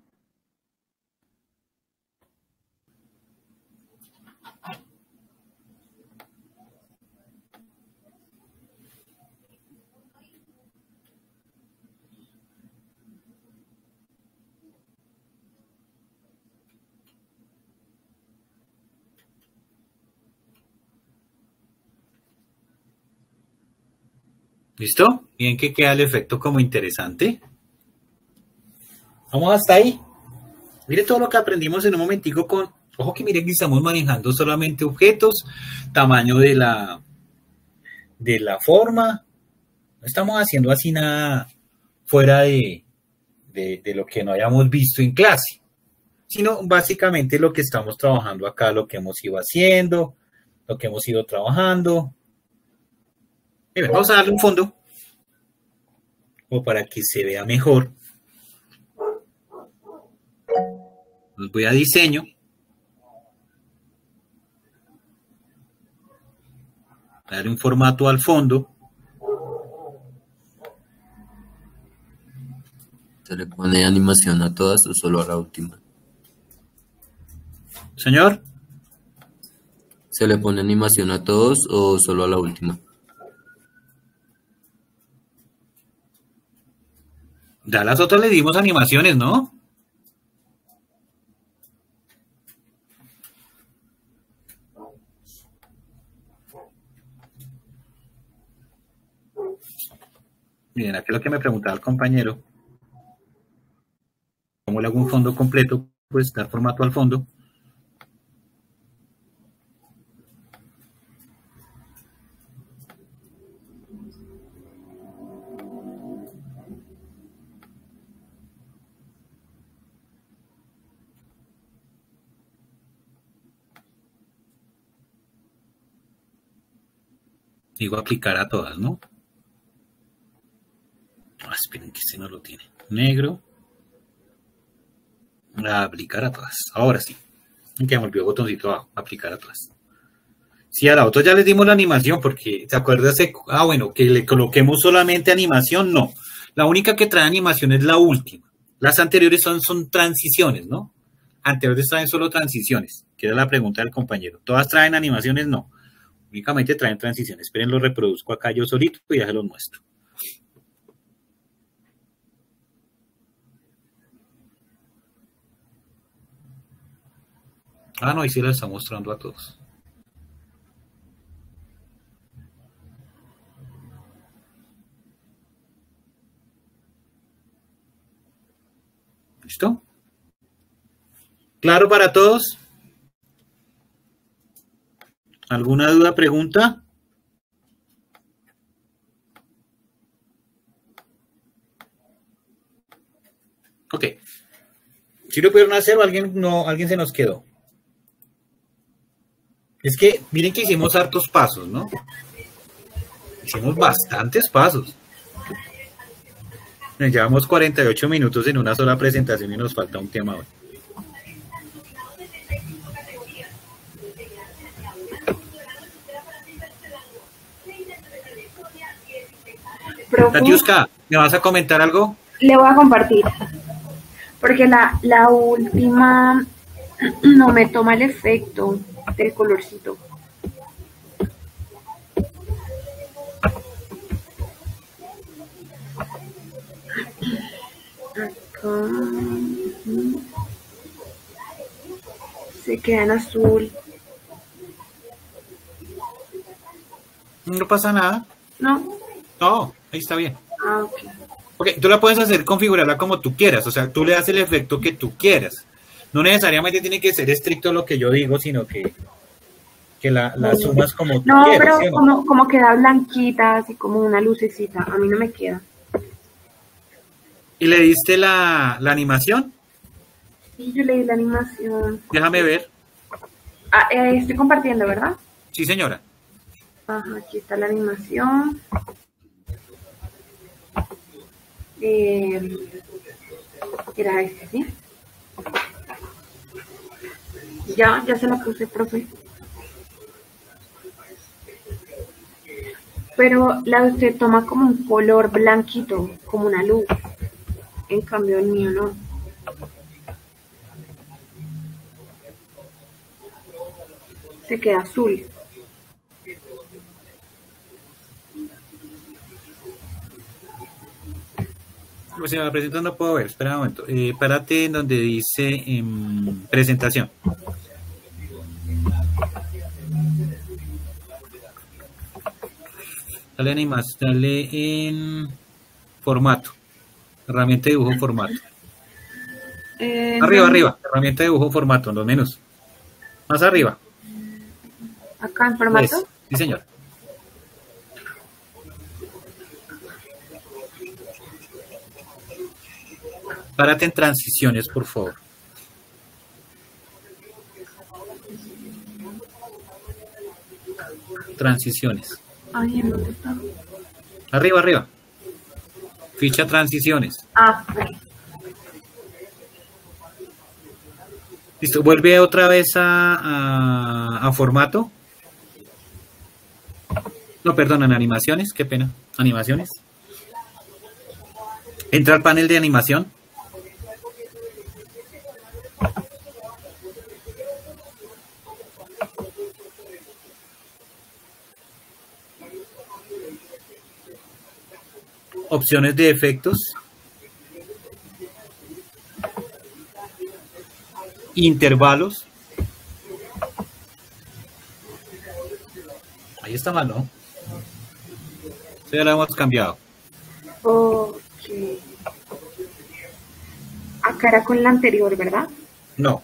¿Listo? Bien que queda el efecto como interesante. Vamos hasta ahí. Mire todo lo que aprendimos en un momentico con... Ojo que miren que estamos manejando solamente objetos, tamaño de la forma. No estamos haciendo así nada fuera de lo que no hayamos visto en clase, sino básicamente lo que estamos trabajando acá, lo que hemos ido haciendo, lo que hemos ido trabajando. Bien, vamos a darle un fondo, o para que se vea mejor. Los voy a diseño. Darle un formato al fondo. ¿Se le pone animación a todas o solo a la última? Señor. ¿Se le pone animación a todos o solo a la última? Ya a las otras le dimos animaciones, ¿no? Miren, aquí lo que me preguntaba el compañero. ¿Cómo le hago un fondo completo? Pues dar formato al fondo. Digo aplicar a todas, ¿no? Ah, esperen que este no lo tiene. Negro. Aplicar a todas. Ahora sí. Que me olvidó el botoncito abajo. Aplicar a todas. Sí, a la otra ya les dimos la animación porque, ¿te acuerdas? Bueno, que le coloquemos solamente animación. No. La única que trae animación es la última. Las anteriores son transiciones, ¿no? Anteriores traen solo transiciones. Que era la pregunta del compañero. ¿Todas traen animaciones? No. Únicamente traen transiciones. Esperen, lo reproduzco acá yo solito y ya se los muestro. Ah, no, ahí sí la está mostrando a todos. ¿Listo? ¿Claro para todos? ¿Alguna duda, pregunta? Ok. ¿Sí lo pudieron hacer o alguien se nos quedó? Es que, miren que hicimos hartos pasos, ¿no? Hicimos bastantes pasos. Llevamos 48 minutos en una sola presentación y nos falta un tema hoy. Katiuska, ¿me vas a comentar algo? Le voy a compartir. Porque la última no me toma el efecto del colorcito. Acá. Se queda en azul. No pasa nada. ¿No? No, ahí está bien. Ah, ok. Ok, tú la puedes hacer, configurarla como tú quieras. O sea, tú le das el efecto que tú quieras. No necesariamente tiene que ser estricto lo que yo digo, sino que la sumas como tú No, quieras. pero ¿sí o no? como queda blanquita, así como una lucecita. A mí no me queda. ¿Y le diste la animación? Sí, yo le di la animación. Déjame ver. Ah, estoy compartiendo, ¿verdad? Sí, señora. Ajá, aquí está la animación. Era este, ¿sí? Ya se la puse, profe. Pero la de usted toma como un color blanquito, como una luz. En cambio el mío no. Se queda azul. O sea, la presentación no puedo ver. Espera un momento. Párate en donde dice presentación. Dale animas, dale en formato. Herramienta de dibujo formato. Arriba. Herramienta de dibujo formato, no menos. Más arriba. Acá en formato. Sí, señor. Párate en transiciones, por favor. Transiciones. Ay, ¿en dónde está? Arriba. Ficha transiciones. Ok. Listo, vuelve otra vez a formato. No, perdón, en animaciones, qué pena. Animaciones. Entra al panel de animación. Opciones de efectos. Intervalos. Ahí está mal, ¿no? Eso ya lo hemos cambiado. Ok. Acá era con la anterior, ¿verdad? No.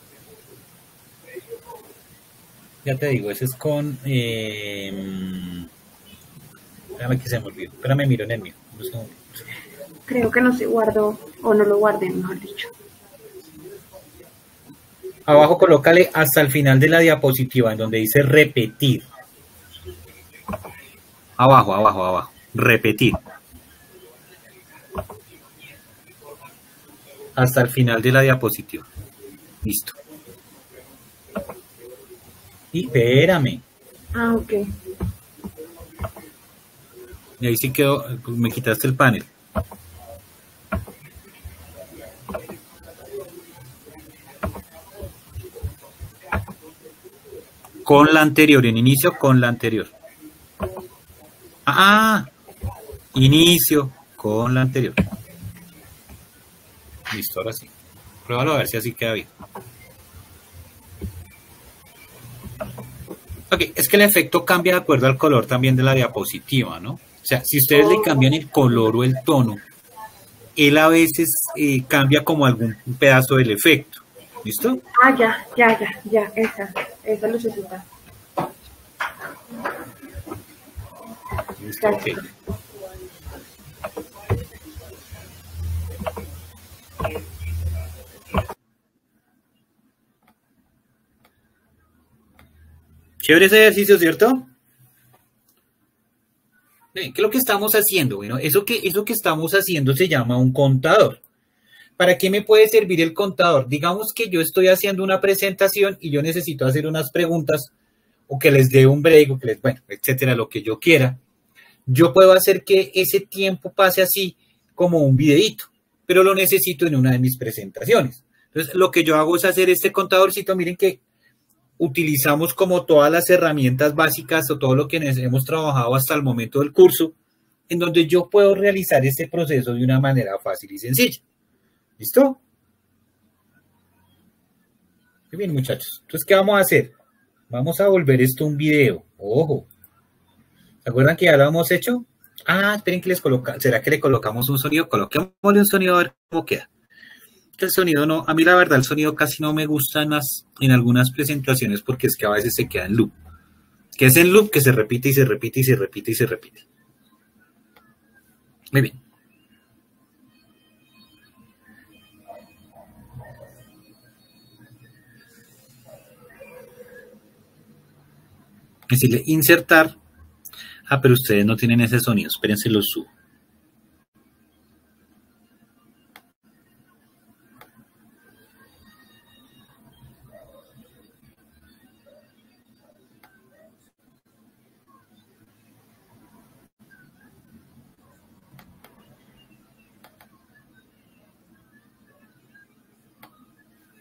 Ya te digo, ese es con... Espérame que se me olvidó. Espérame, miro en el mío. Creo que no se guardó, o no lo guardé, mejor dicho. Abajo colócale hasta el final de la diapositiva, en donde dice repetir. Abajo. Repetir. Hasta el final de la diapositiva. Listo. Y espérame. Ok. Y ahí sí quedó, pues me quitaste el panel. Con la anterior, en inicio con la anterior. Inicio con la anterior. Listo, ahora sí. Pruébalo a ver si así queda bien. Ok, es que el efecto cambia de acuerdo al color también de la diapositiva, ¿no? O sea, si ustedes le cambian el color o el tono, él a veces cambia como algún pedazo del efecto. ¿Listo? Ya, esa lucecita. Listo, ok. Chévere ese ejercicio, ¿cierto? ¿Qué es lo que estamos haciendo? Bueno, eso que estamos haciendo se llama un contador. ¿Para qué me puede servir el contador? Digamos que yo estoy haciendo una presentación y yo necesito hacer unas preguntas o que les dé un break, etcétera, lo que yo quiera. Yo puedo hacer que ese tiempo pase así como un videíto, pero lo necesito en una de mis presentaciones. Entonces, lo que yo hago es hacer este contadorcito. Miren que utilizamos como todas las herramientas básicas o todo lo que hemos trabajado hasta el momento del curso, en donde yo puedo realizar este proceso de una manera fácil y sencilla. ¿Listo? Muy bien, muchachos. Entonces, ¿qué vamos a hacer? Vamos a volver esto un video. Ojo. ¿Se acuerdan que ya lo hemos hecho? Esperen que ¿será que le colocamos un sonido? Coloquémosle un sonido a ver cómo queda. Que el sonido no, a mí la verdad el sonido casi no me gusta en algunas presentaciones porque es que a veces se queda en loop. Que es en loop que se repite y se repite y se repite y se repite. Muy bien. Decirle insertar. Pero ustedes no tienen ese sonido. Espérense, lo subo.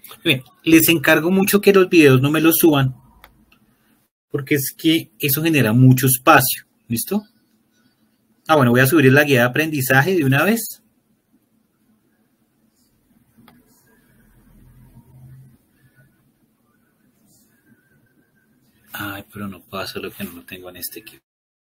Bien, les encargo mucho que los videos no me los suban, porque es que eso genera mucho espacio. ¿Listo? Ah, bueno, voy a subir la guía de aprendizaje de una vez. Ay, pero no pasa lo que no lo tengo en este equipo.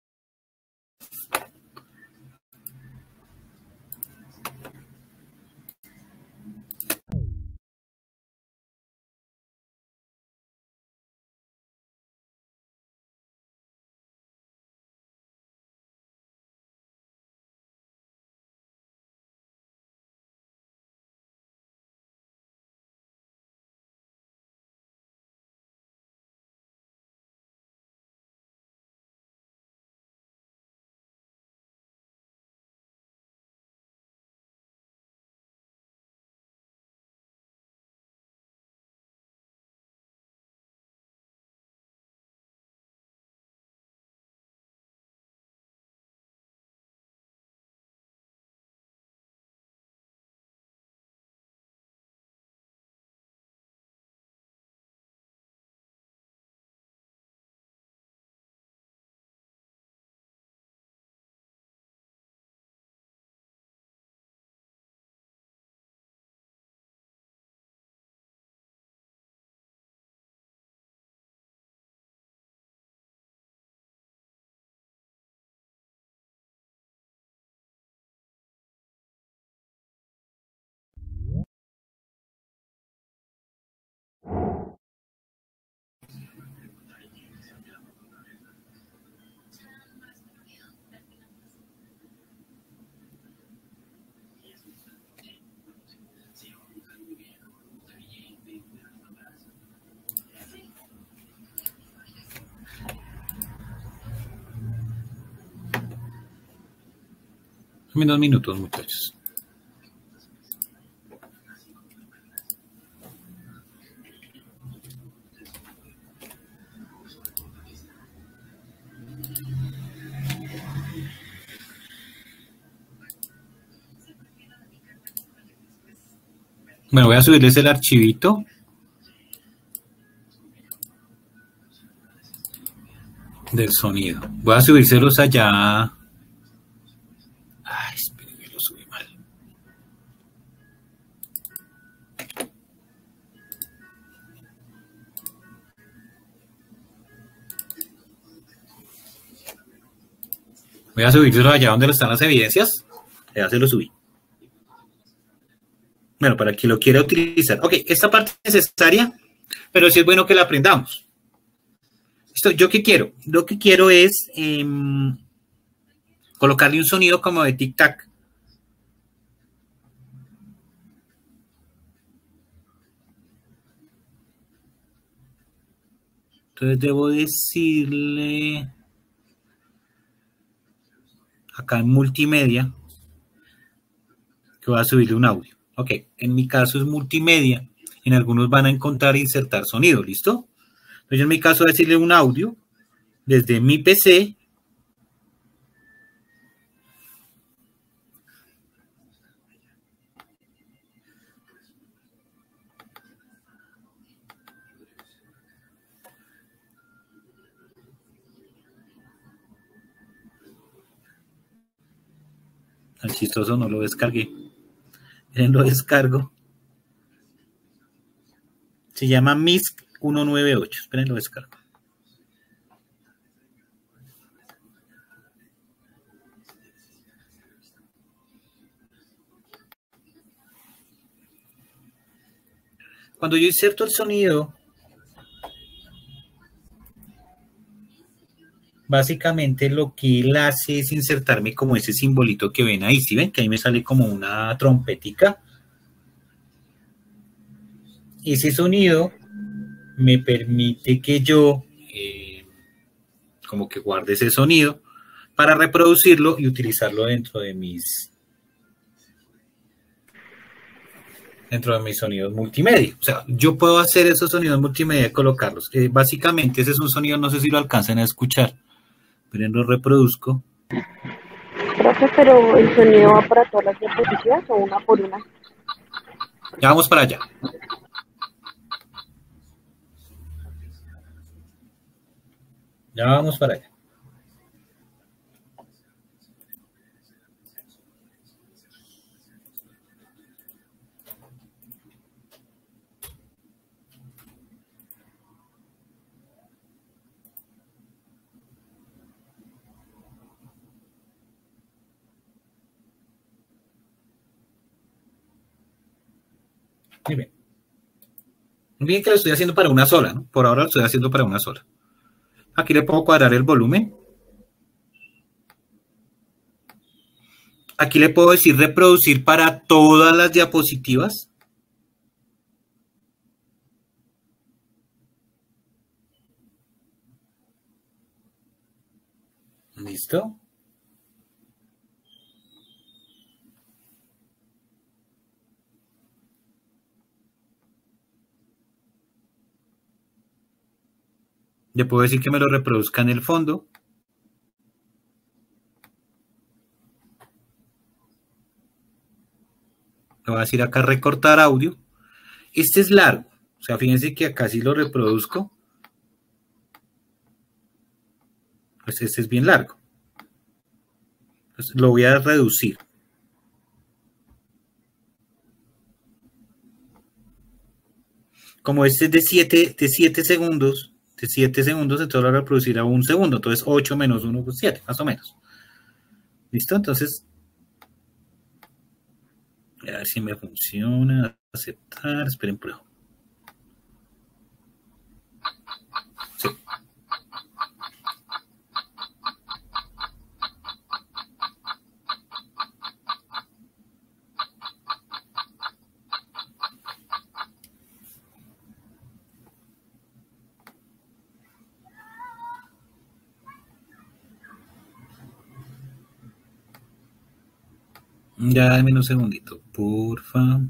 Dame 2 minutos, muchachos. Bueno, voy a subirles el archivito. Del sonido. Voy a subírselos allá. Ay, esperen que lo subí mal. Voy a subírselos allá donde están las evidencias. Ya se lo subí. Bueno, para quien lo quiera utilizar. Ok, esta parte es necesaria, pero sí es bueno que la aprendamos. ¿Listo? ¿Yo qué quiero? Lo que quiero es colocarle un sonido como de tic-tac. Entonces debo decirle acá en multimedia que voy a subirle un audio. Ok, en mi caso es multimedia. En algunos van a encontrar insertar sonido, ¿listo? Entonces en mi caso voy a decirle un audio desde mi PC. Tan chistoso, no lo descargué. Miren, lo descargo. Se llama MISC 198. Esperen, lo descargo. Cuando yo inserto el sonido, básicamente lo que él hace es insertarme como ese simbolito que ven ahí. ¿Sí ven? Que ahí me sale como una trompetica. Ese sonido me permite que yo como que guarde ese sonido para reproducirlo y utilizarlo dentro de mis sonidos multimedia. O sea, yo puedo hacer esos sonidos multimedia y colocarlos. Básicamente ese es un sonido, no sé si lo alcanzan a escuchar. Miren, lo reproduzco. Profe, pero ¿el sonido va para todas las diapositivas o una por una? Ya vamos para allá. Ya vamos para allá. Muy bien. Muy bien que lo estoy haciendo para una sola, ¿no? Por ahora lo estoy haciendo para una sola. Aquí le puedo cuadrar el volumen. Aquí le puedo decir reproducir para todas las diapositivas. ¿Listo? Le puedo decir que me lo reproduzca en el fondo. Le voy a decir acá recortar audio. Este es largo. O sea, fíjense que acá si lo reproduzco, pues este es bien largo. Entonces lo voy a reducir. Como este es de 7 segundos, entonces lo voy a reproducir a 1 segundo. Entonces 8 menos 1, pues 7, más o menos. ¿Listo? Entonces, a ver si me funciona. Aceptar, esperen, pruebo. Sí. Ya, dame un segundito, porfa.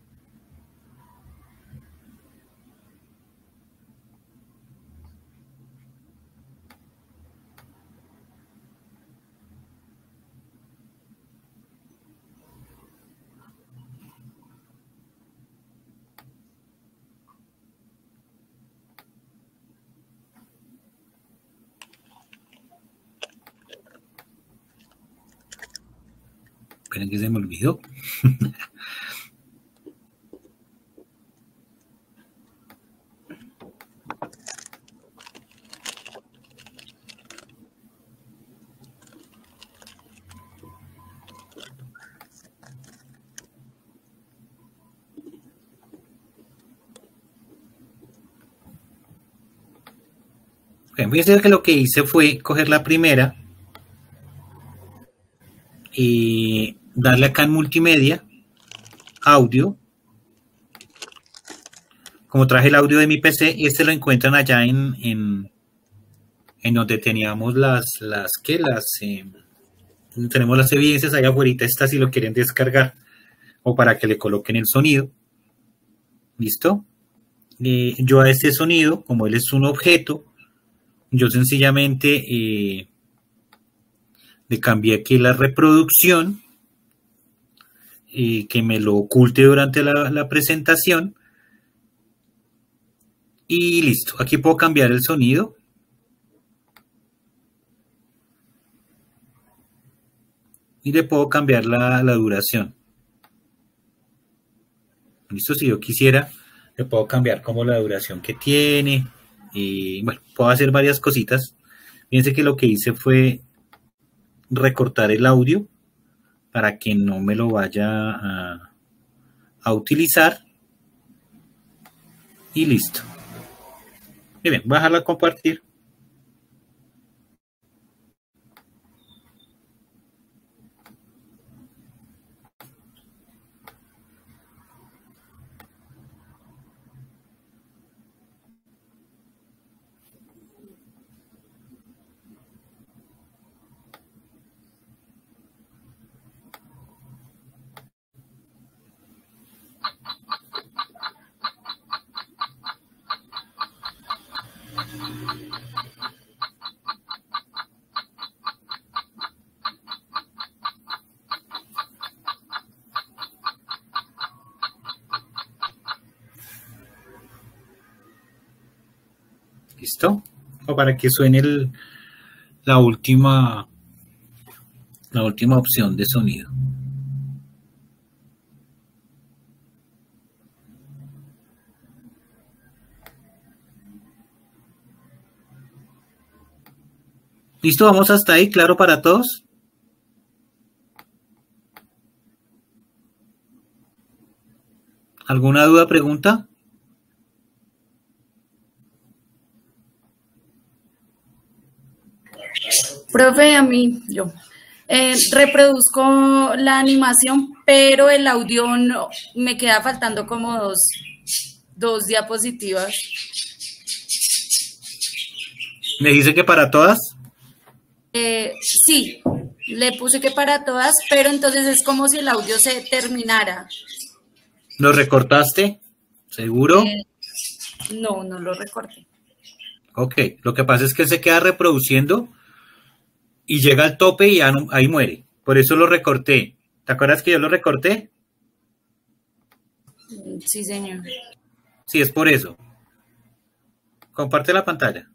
Esperen que se me olvidó. Voy a decir que lo que hice fue coger la primera y darle acá en multimedia, audio. Como traje el audio de mi PC, y este lo encuentran allá en donde teníamos tenemos las evidencias allá afuera, estas si lo quieren descargar o para que le coloquen el sonido. ¿Listo? Yo a este sonido, como él es un objeto, yo sencillamente le cambié aquí la reproducción que me lo oculte durante la presentación y listo. Aquí puedo cambiar el sonido. Y le puedo cambiar la duración. Listo, si yo quisiera, le puedo cambiar como la duración que tiene. Y bueno, puedo hacer varias cositas. Fíjense que lo que hice fue recortar el audio para que no me lo vaya a utilizar. Y listo. Muy bien, voy a dejarla compartir. ¿Listo? o para que suene la última opción de sonido. ¿Listo? ¿Vamos hasta ahí? ¿Claro para todos? ¿Alguna duda, pregunta? Profe, yo reproduzco la animación, pero el audio no, me queda faltando como dos diapositivas. ¿Me dice que para todas? Sí, le puse que para todas, pero entonces es como si el audio se terminara. ¿Lo recortaste? ¿Seguro? No lo recorté. Ok, lo que pasa es que se queda reproduciendo y llega al tope y ahí muere. Por eso lo recorté. ¿Te acuerdas que yo lo recorté? Sí, señor. Sí, es por eso. Comparte la pantalla.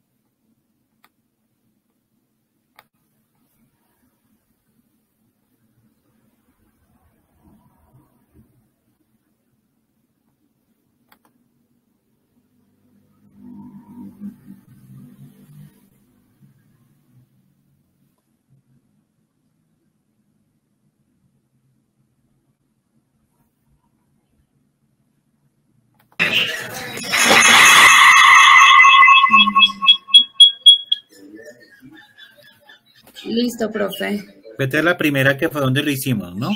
Listo, profe. Vete a la primera que fue donde lo hicimos, ¿no?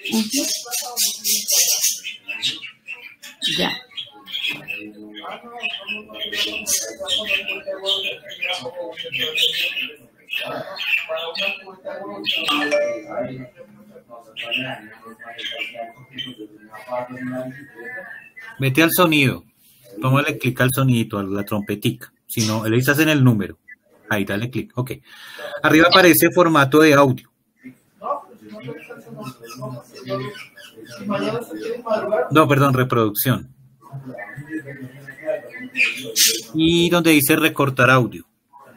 Ya. Vete al sonido. Tómale clic al sonidito, a la trompetica. Si no, le dices en el número. Ahí, dale clic. Ok. Arriba aparece formato de audio. No, perdón, reproducción. Y donde dice recortar audio.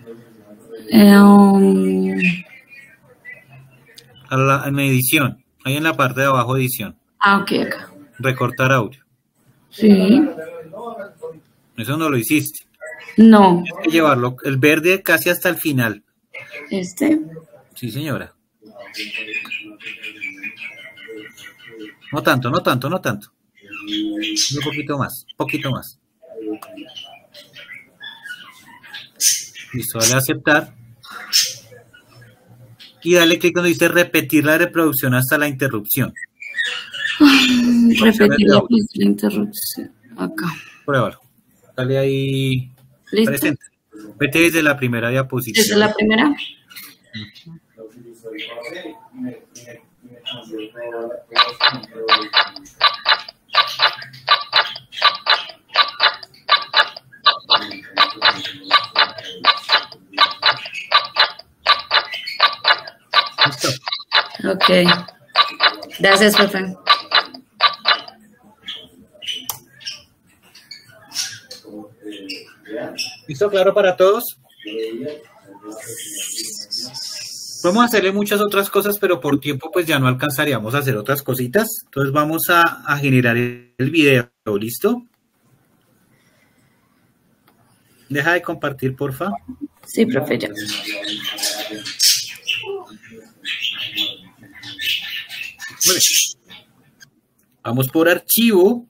En edición. Ahí en la parte de abajo, edición. Ok, acá. Recortar audio. Sí. Eso no lo hiciste. No. Tienes que llevarlo, el verde casi hasta el final. Sí, señora. No tanto. Un poquito más. Listo, dale a aceptar. Y dale clic donde dice repetir la reproducción hasta la interrupción. Repetir la interrupción. Acá. Pruébalo. Dale ahí. ¿Listo? Presente. Vete desde la primera diapositiva. ¿Desde la primera? Listo. Ok. Gracias, profe. ¿Listo? ¿Claro para todos? Vamos a hacerle muchas otras cosas, pero por tiempo pues ya no alcanzaríamos a hacer otras cositas. Entonces vamos a generar el video. ¿Listo? Deja de compartir, porfa. Sí, profe, ya. Bueno, vamos por archivo.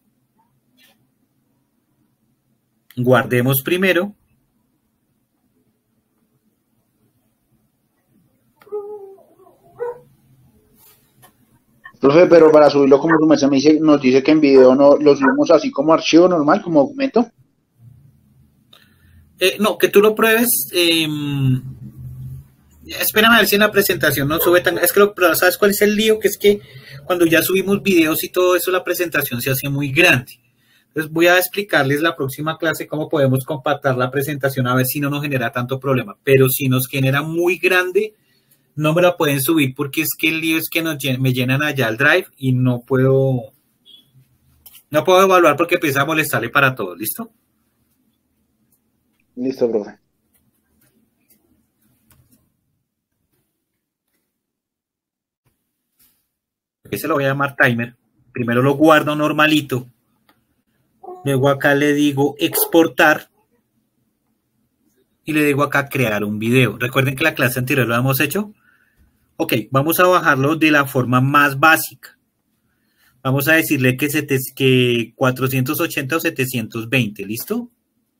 Guardemos primero. Profe, pero para subirlo como su merced nos dice que en video no lo subimos así como archivo normal, como documento. No, que tú lo pruebes. Espérame a ver si en la presentación no sube tan... Es que ¿sabes cuál es el lío? Que es que cuando ya subimos videos y todo eso, la presentación se hace muy grande. Entonces voy a explicarles la próxima clase cómo podemos compactar la presentación a ver si no nos genera tanto problema. Pero si nos genera muy grande, no me la pueden subir porque es que el lío es que me llenan allá el drive y no puedo evaluar porque empieza a molestarle para todos. ¿Listo? Listo, profe. ese lo voy a llamar timer. Primero lo guardo normalito. Luego acá le digo exportar. Y le digo acá crear un video. Recuerden que la clase anterior lo hemos hecho. Ok, vamos a bajarlo de la forma más básica. Vamos a decirle que 480 o 720, ¿listo?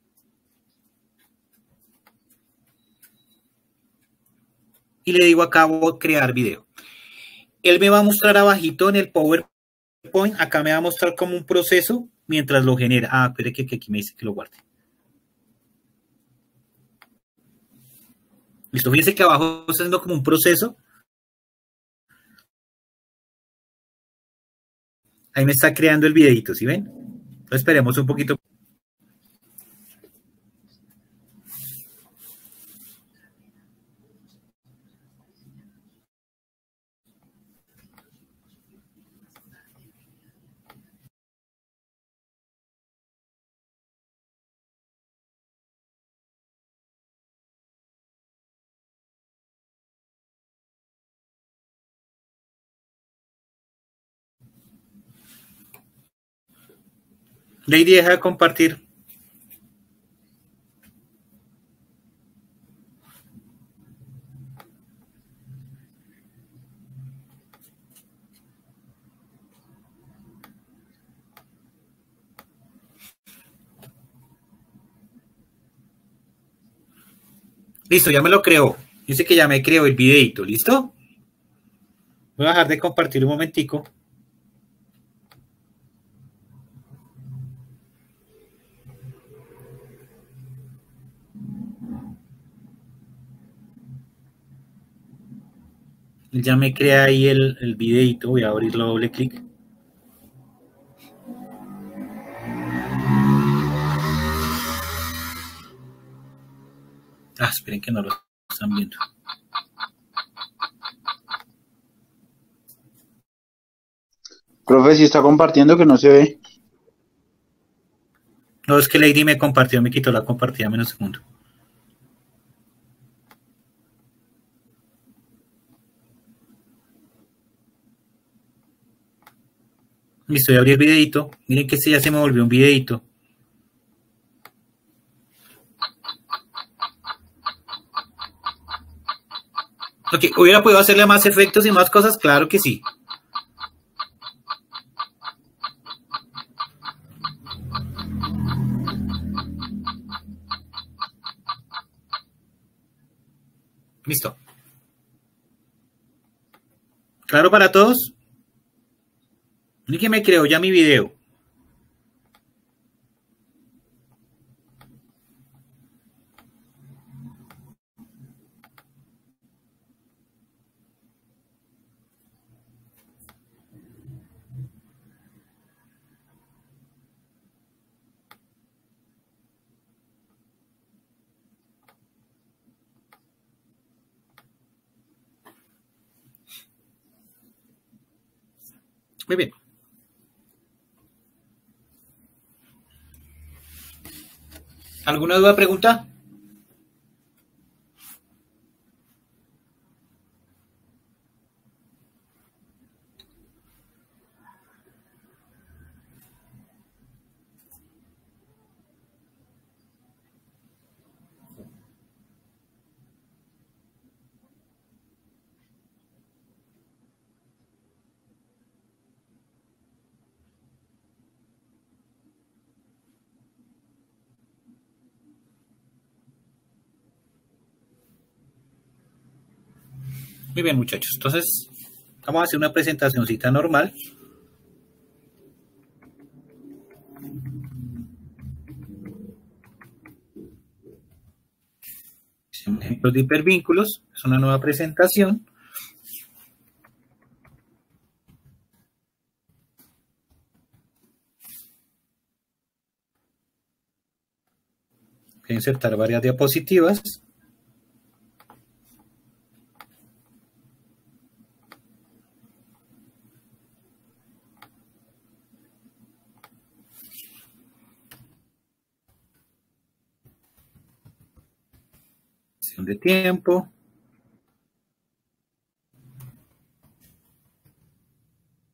Y le digo acá voy a crear video. Él me va a mostrar abajito en el PowerPoint, acá me va a mostrar como un proceso mientras lo genera. Ah, espere que aquí me dice que lo guarde. Listo, fíjense que abajo está haciendo como un proceso. Ahí me está creando el videito, ¿sí ven? Entonces esperemos un poquito. Lady, deja de compartir. Listo, ya me lo creó. Dice que ya me creó el videito, ¿listo? Voy a dejar de compartir un momentico. Ya me crea ahí el videito. Voy a abrirlo doble clic. Ah, esperen que no lo están viendo. Profe, si está compartiendo que no se ve. No, es que Lady me compartió, me quitó la compartida, menos segundo. Listo, voy a abrir el videito. Miren que este ya se me volvió un videito. Ok, ¿hubiera podido hacerle más efectos y más cosas? Claro que sí. Listo. ¿Claro para todos? Miren que me creó ya mi video. Muy bien. ¿Alguna duda, pregunta? Muy bien, muchachos. Entonces, vamos a hacer una presentacioncita normal. Ejemplos de hipervínculos. Es una nueva presentación. Voy a insertar varias diapositivas. De tiempo.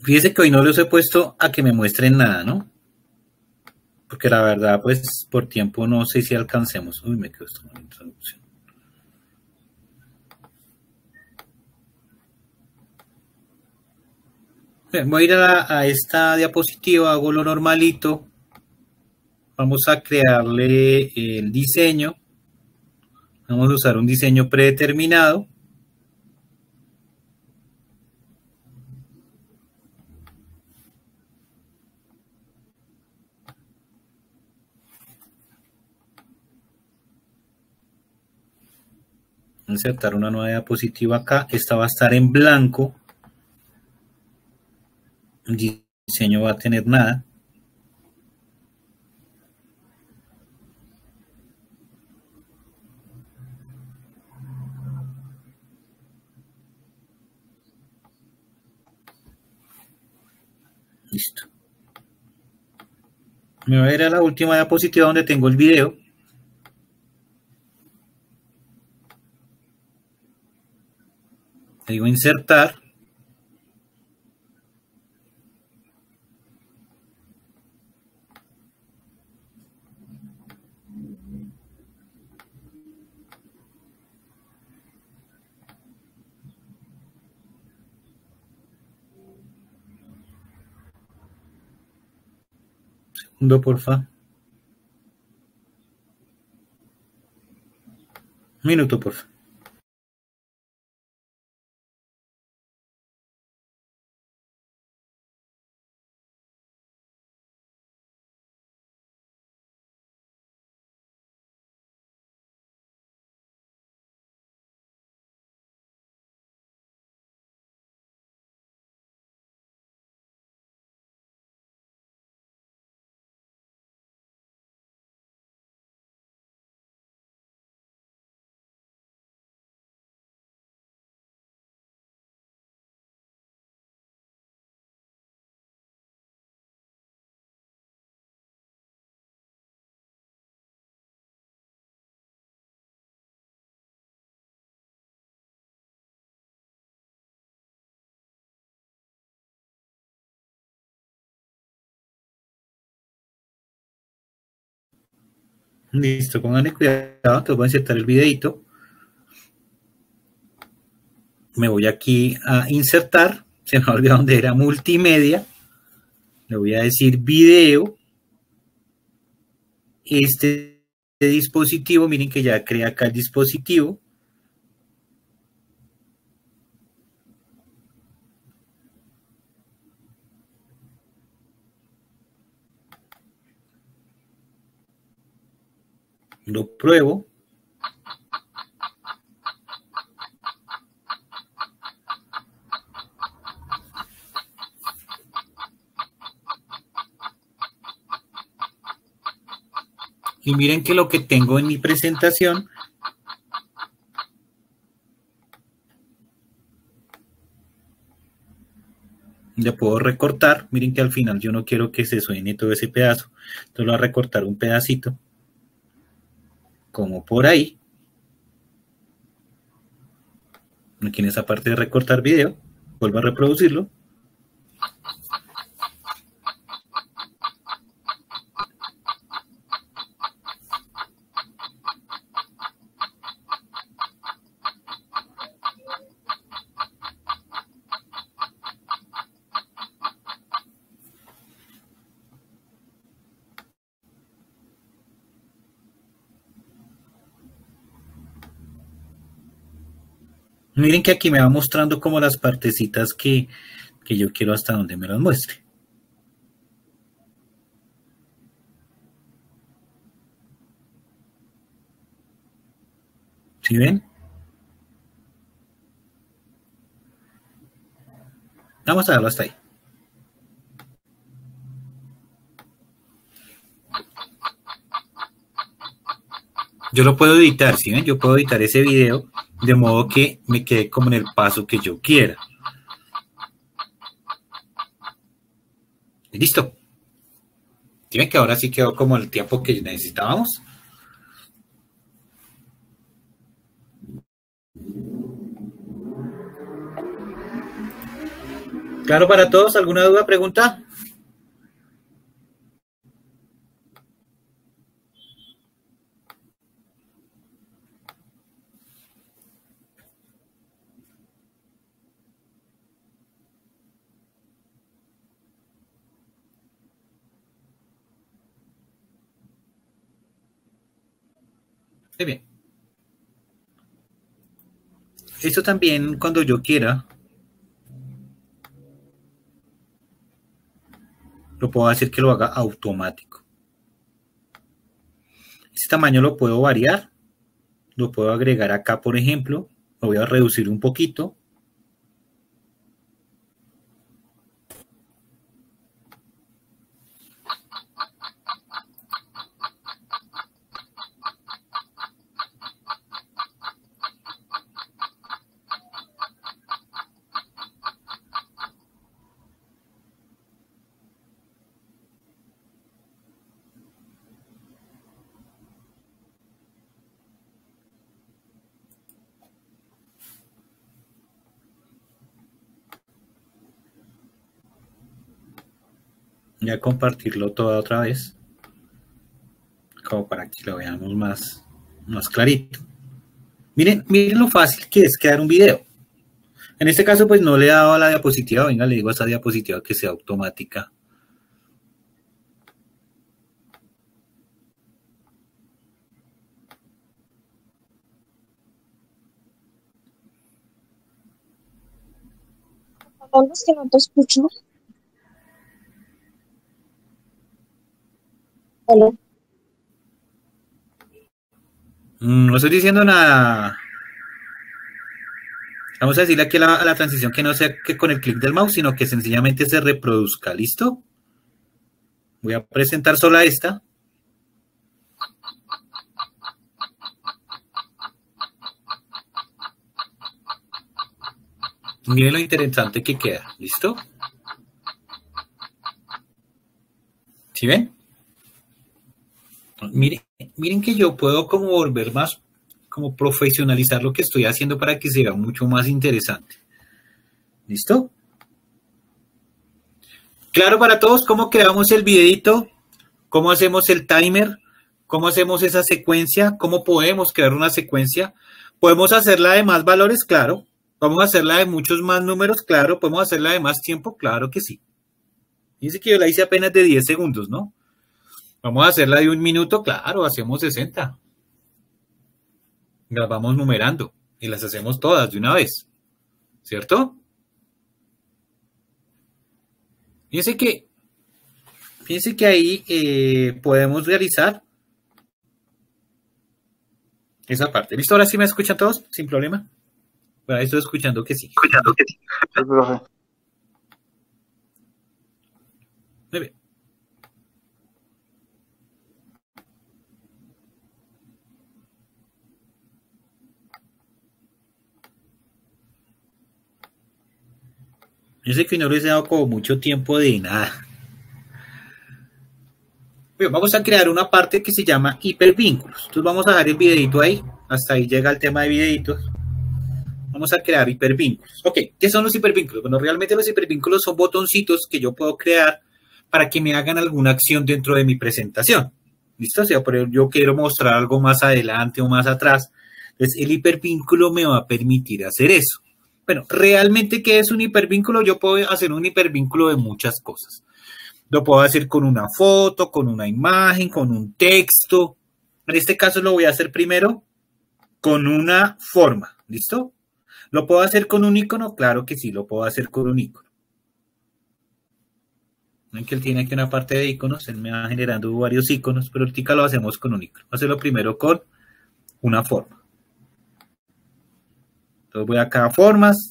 Fíjese que hoy no los he puesto a que me muestren nada, ¿no? Porque la verdad, pues, por tiempo no sé si alcancemos. Uy, me quedo esto en introducción. Bien, voy a ir a esta diapositiva, hago lo normalito. Vamos a crearle el diseño. Vamos a usar un diseño predeterminado. Insertar una nueva diapositiva acá. Esta va a estar en blanco. El diseño va a tener nada. Listo. Me voy a ir a la última diapositiva donde tengo el video. Le digo insertar. Segundo, porfa. Un minuto, porfa. Listo, pónganle cuidado, te voy a insertar el videito. Me voy aquí a insertar, se me ha olvidado dónde era, multimedia. Le voy a decir video. Este dispositivo, miren que ya crea acá el dispositivo. Lo pruebo. Y miren que lo que tengo en mi presentación le puedo recortar. Miren que al final yo no quiero que se suene todo ese pedazo. Entonces lo voy a recortar un pedacito. Como por ahí. Aquí en esa parte de recortar video. Vuelvo a reproducirlo. Miren que aquí me va mostrando como las partecitas que yo quiero hasta donde me las muestre. ¿Sí ven? Vamos a verlo hasta ahí. Yo lo puedo editar, ¿sí ven? Yo puedo editar ese video de modo que me quede como en el paso que yo quiera. Listo. ¿Sí ven que ahora sí quedó como el tiempo que necesitábamos? ¿Claro para todos? ¿Alguna duda, pregunta? Muy bien. Esto también, cuando yo quiera, lo puedo hacer que lo haga automático. Este tamaño lo puedo variar, lo puedo agregar acá, por ejemplo, lo voy a reducir un poquito. Voy a compartirlo todo otra vez, como para que lo veamos más clarito. Miren lo fácil que es crear un video. En este caso, pues no le he dado a la diapositiva. Venga, le digo a esta diapositiva que sea automática. Es que no te escucho. Hola. No estoy diciendo nada. Vamos a decirle aquí a la transición que no sea que con el clic del mouse, sino que sencillamente se reproduzca. ¿Listo? Voy a presentar solo a esta. Miren lo interesante que queda. ¿Listo? ¿Sí ven? Miren que yo puedo como volver más, como profesionalizar lo que estoy haciendo para que sea mucho más interesante. ¿Listo? Claro para todos cómo creamos el videito, cómo hacemos el timer, cómo hacemos esa secuencia, cómo podemos crear una secuencia. ¿Podemos hacerla de más valores? Claro. ¿Podemos hacerla de muchos más números? Claro. ¿Podemos hacerla de más tiempo? Claro que sí. Dice que yo la hice apenas de 10 segundos, ¿no? ¿Vamos a hacerla de 1 minuto? Claro, hacemos 60. Las vamos numerando y las hacemos todas de una vez. ¿Cierto? Fíjense que ahí podemos realizar esa parte. ¿Listo? Ahora sí me escuchan todos, sin problema. Bueno, ahí estoy escuchando que sí. Sí, profe. Muy bien. Yo sé que no les he dado como mucho tiempo de nada. Bien, vamos a crear una parte que se llama hipervínculos. Entonces vamos a dejar el videito ahí. Hasta ahí llega el tema de videitos. Vamos a crear hipervínculos. Ok, ¿qué son los hipervínculos? Bueno, realmente los hipervínculos son botoncitos que yo puedo crear para que me hagan alguna acción dentro de mi presentación. ¿Listo? O sea, por ejemplo, yo quiero mostrar algo más adelante o más atrás. Entonces, el hipervínculo me va a permitir hacer eso. Bueno, ¿realmente qué es un hipervínculo? Yo puedo hacer un hipervínculo de muchas cosas. Lo puedo hacer con una foto, con una imagen, con un texto. En este caso lo voy a hacer primero con una forma. ¿Listo? ¿Lo puedo hacer con un icono? Claro que sí, lo puedo hacer con un icono. Ven que él tiene aquí una parte de iconos, él me va generando varios iconos, pero ahorita lo hacemos con un icono. Voy a hacerlo primero con una forma. Entonces voy acá a formas.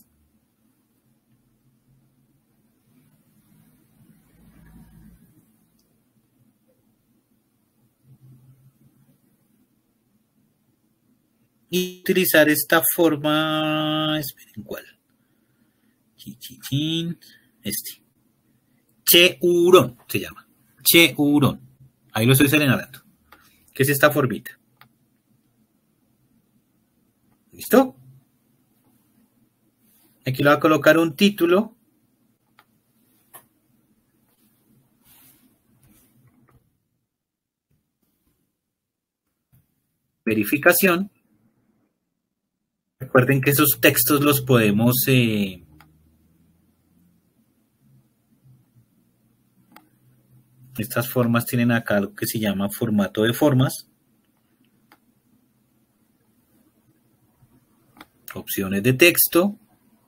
Y utilizar esta forma, esperen cuál. Este. Cheurón se llama. Cheurón. Ahí lo estoy señalando. ¿Qué es esta formita? ¿Listo? Aquí le voy a colocar un título verificación. Recuerden que esos textos los podemos estas formas tienen acá lo que se llama formato de formas. Opciones de texto.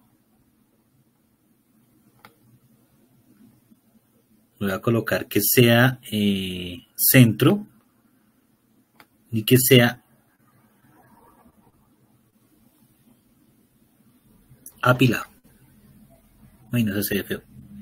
Voy a colocar que sea centro y que sea apilado. Ay, no, se ve feo.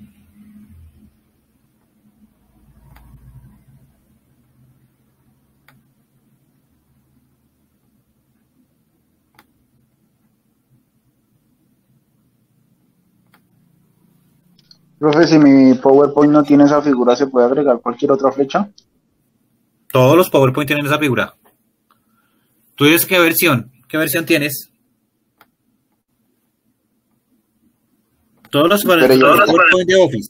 Profe, si mi PowerPoint no tiene esa figura, ¿se puede agregar cualquier otra flecha? Todos los PowerPoint tienen esa figura. ¿Tú dices qué versión? ¿Qué versión tienes? Todos los PowerPoint de Office.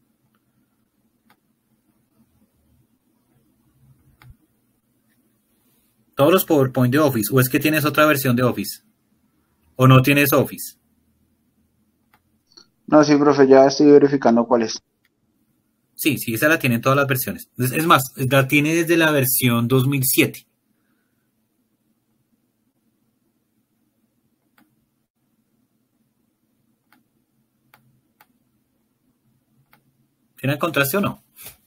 Todos los PowerPoint de Office. ¿O es que tienes otra versión de Office? ¿O no tienes Office? No, sí, profe, ya estoy verificando cuál es. Sí, esa la tienen todas las versiones. Es más, la tiene desde la versión 2007. ¿Sí la encontraste o no?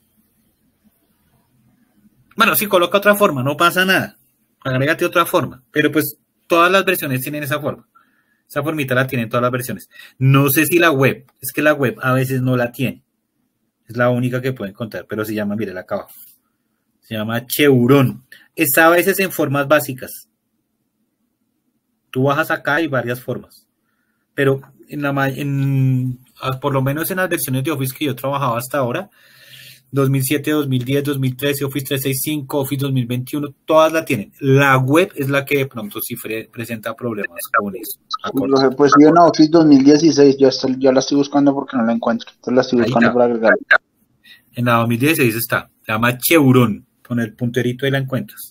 Bueno, si coloca otra forma, no pasa nada. Agrégate otra forma. Pero pues todas las versiones tienen esa forma. Esa formita la tienen todas las versiones. No sé si la web, es que la web a veces no la tiene. Es la única que puedo encontrar, pero se llama, mire, acá abajo. Se llama Cheuron. Está a veces en formas básicas. Tú bajas acá, hay varias formas. Pero por lo menos en las versiones de Office que yo he trabajado hasta ahora, 2007, 2010, 2013, Office 365, Office 2021, todas la tienen. La web es la que de pronto sí presenta problemas con eso. Profe, pues sí, en Office 2016, ya la estoy buscando porque no la encuentro. Entonces la estoy buscando para agregar. En la 2016 está. Se llama Cheuron. Con el punterito y la encuentras.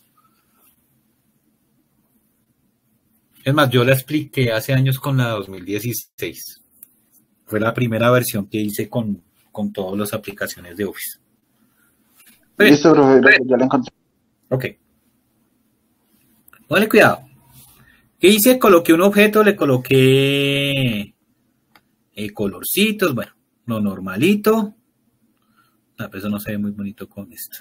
Es más, yo la expliqué hace años con la 2016. Fue la primera versión que hice con todas las aplicaciones de Office. Listo, profe, ya la encontré. Ok. Póngale cuidado. ¿Qué hice? Coloqué un objeto, le coloqué colorcitos, bueno, lo normalito. No, pero eso no se ve muy bonito con esto.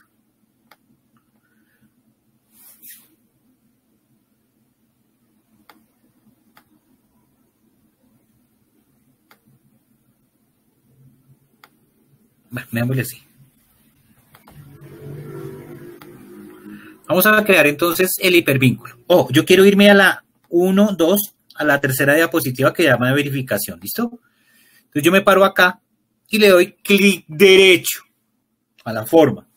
Bueno, veámosle así. Vamos a crear entonces el hipervínculo. Oh, yo quiero irme a la 1, 2, a la tercera diapositiva que llama verificación. ¿Listo? Entonces yo me paro acá y le doy clic derecho a la forma.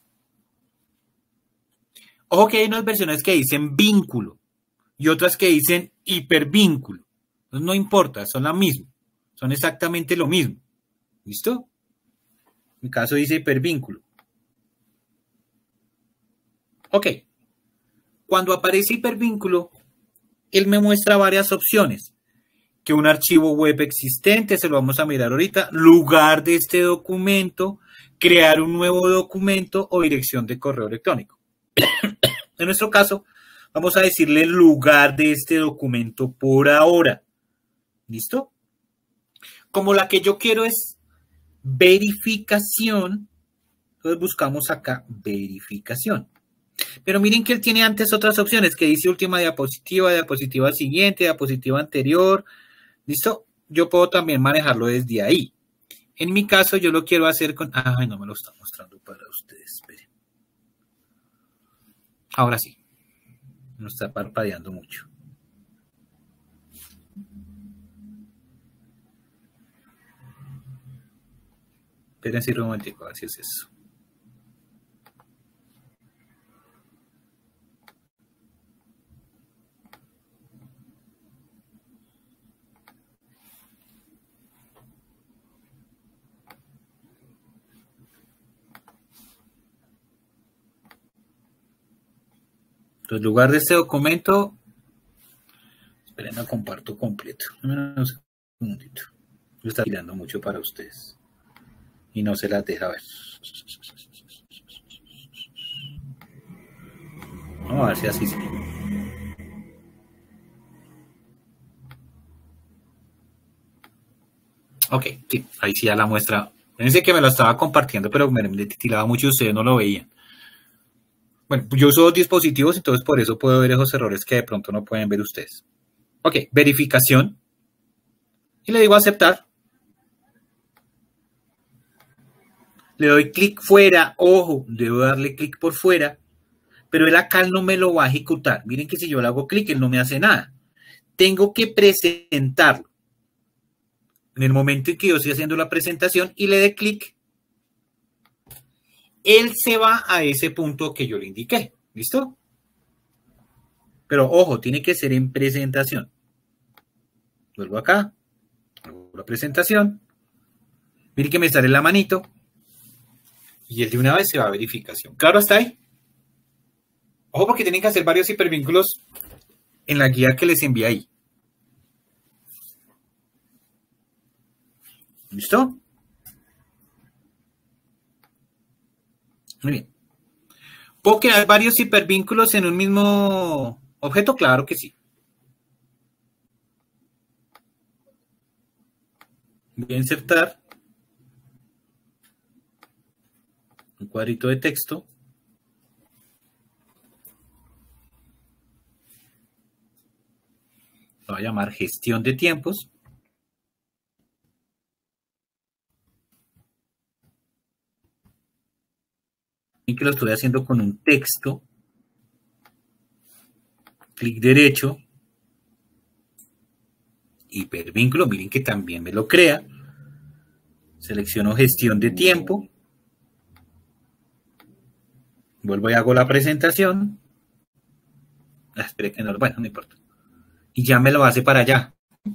Ojo que hay unas versiones que dicen vínculo y otras que dicen hipervínculo. Entonces no importa, son la misma. Son exactamente lo mismo. ¿Listo? En mi caso dice hipervínculo. Ok. Cuando aparece hipervínculo, él me muestra varias opciones. Que un archivo web existente, se lo vamos a mirar ahorita, lugar de este documento, crear un nuevo documento o dirección de correo electrónico. En nuestro caso, vamos a decirle el lugar de este documento por ahora. ¿Listo? Como la que yo quiero es verificación, entonces buscamos acá verificación. Pero miren que él tiene antes otras opciones que dice última diapositiva, diapositiva siguiente, diapositiva anterior. ¿Listo? Yo puedo también manejarlo desde ahí. En mi caso yo lo quiero hacer con... Ay, no me lo está mostrando para ustedes. Esperen. Ahora sí. No está parpadeando mucho. Espérense un momentico, a ver si es eso. Entonces, en lugar de este documento, esperen, lo comparto completo. Un segundito. Lo está tirando mucho para ustedes. Y no se las deja ver. Vamos a ver si así sí. Ok, sí, ahí sí ya la muestra. Fíjense que me lo estaba compartiendo, pero me titilaba mucho y ustedes no lo veían. Bueno, yo uso dos dispositivos, entonces por eso puedo ver esos errores que de pronto no pueden ver ustedes. Ok, verificación. Y le digo aceptar. Le doy clic fuera. Ojo, debo darle clic por fuera. Pero él acá no me lo va a ejecutar. Miren que si yo le hago clic, él no me hace nada. Tengo que presentarlo. En el momento en que yo estoy haciendo la presentación y le dé clic, él se va a ese punto que yo le indiqué. ¿Listo? Pero ojo, tiene que ser en presentación. Vuelvo acá, hago la presentación. Miren que me sale la manito. Y él de una vez se va a verificación. ¿Claro hasta ahí? Ojo porque tienen que hacer varios hipervínculos en la guía que les envié ahí. ¿Listo? Muy bien. ¿Puedo crear varios hipervínculos en un mismo objeto? Claro que sí. Voy a insertar un cuadrito de texto. Lo voy a llamar gestión de tiempos. Y que lo estoy haciendo con un texto. Clic derecho. Hipervínculo. Miren que también me lo crea. Selecciono gestión de tiempo. Vuelvo y hago la presentación. Espere que no, bueno, no importa. Y ya me lo hace para allá.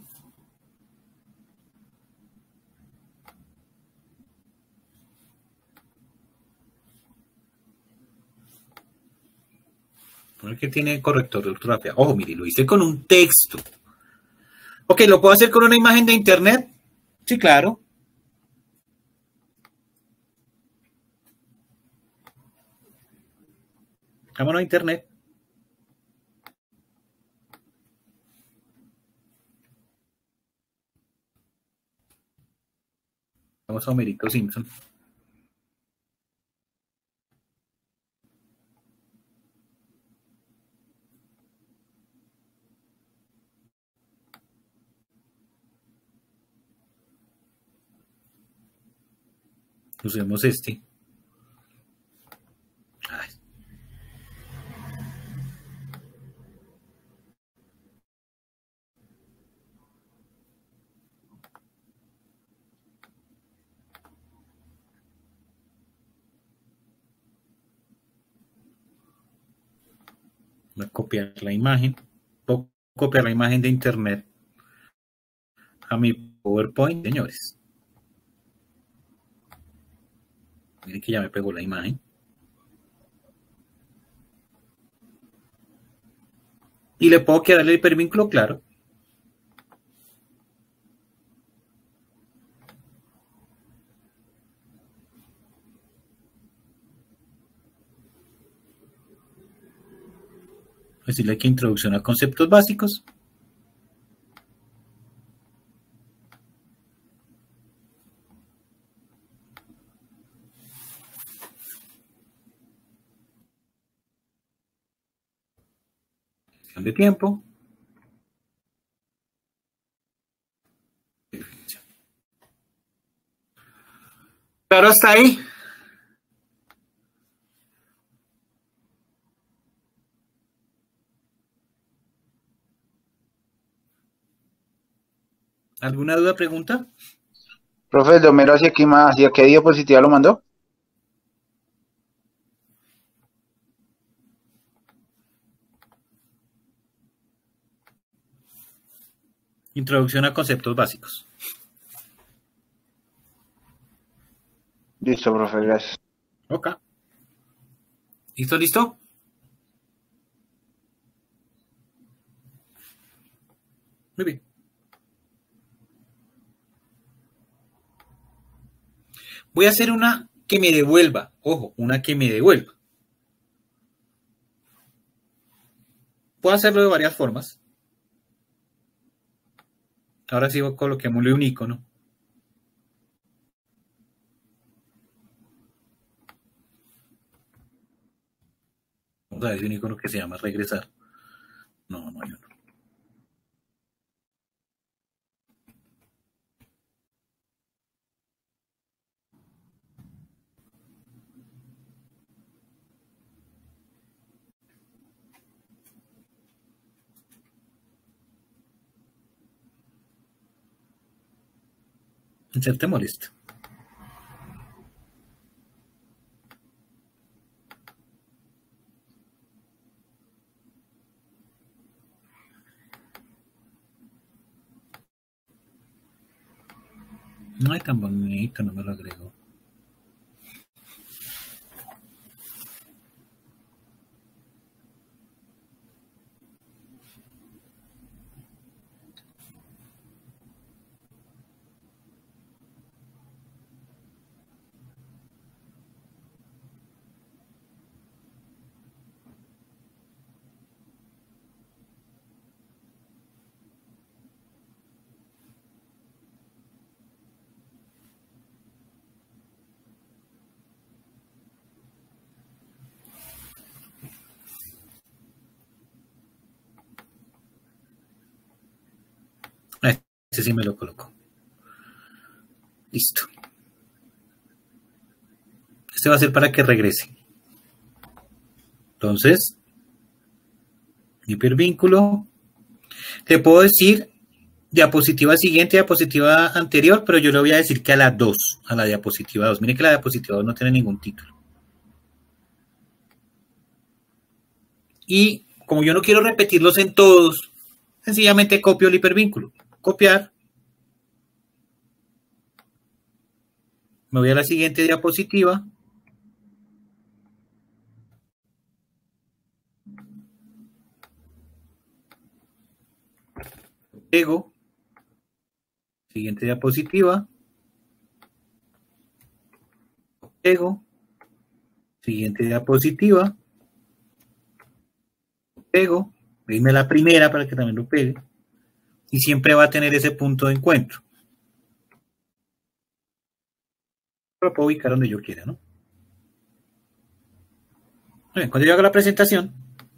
Que tiene corrector de ortografía. Ojo, mire, lo hice con un texto. Ok, ¿lo puedo hacer con una imagen de internet? Sí, claro. Vámonos a internet. Vamos a Homerito Simpson. Usemos este. Ay. Voy a copiar la imagen. Voy a copiar la imagen de internet a mi PowerPoint, señores. Miren que ya me pegó la imagen. ¿Y le puedo quedar el hipervínculo? Claro. Decirle que introducción a conceptos básicos. De tiempo. Claro, hasta ahí. ¿Alguna duda, pregunta? Profe, el de Homero ¿hacia qué diapositiva lo mandó? Introducción a conceptos básicos. Listo, profe, gracias. Ok. ¿Listo, listo? Muy bien. Voy a hacer una que me devuelva. Ojo, una que me devuelva. Puedo hacerlo de varias formas. Ahora sí coloquémosle un icono. Vamos a ver si un icono que se llama regresar. No, no hay uno. Inserte molesta. No es tan bonito, no me lo agrego. Ese sí me lo coloco. Listo. Este va a ser para que regrese. Entonces, hipervínculo. Te puedo decir diapositiva siguiente, diapositiva anterior, pero yo le voy a decir que a la 2, a la diapositiva 2. Mire que la diapositiva 2 no tiene ningún título. Y como yo no quiero repetirlos en todos, sencillamente copio el hipervínculo. Copiar. Me voy a la siguiente diapositiva. Pego. Siguiente diapositiva. Pego. Siguiente diapositiva. Pego. Dime la primera para que también lo pegue. Y siempre va a tener ese punto de encuentro. Lo puedo ubicar donde yo quiera, ¿no? Bien, cuando yo haga la presentación,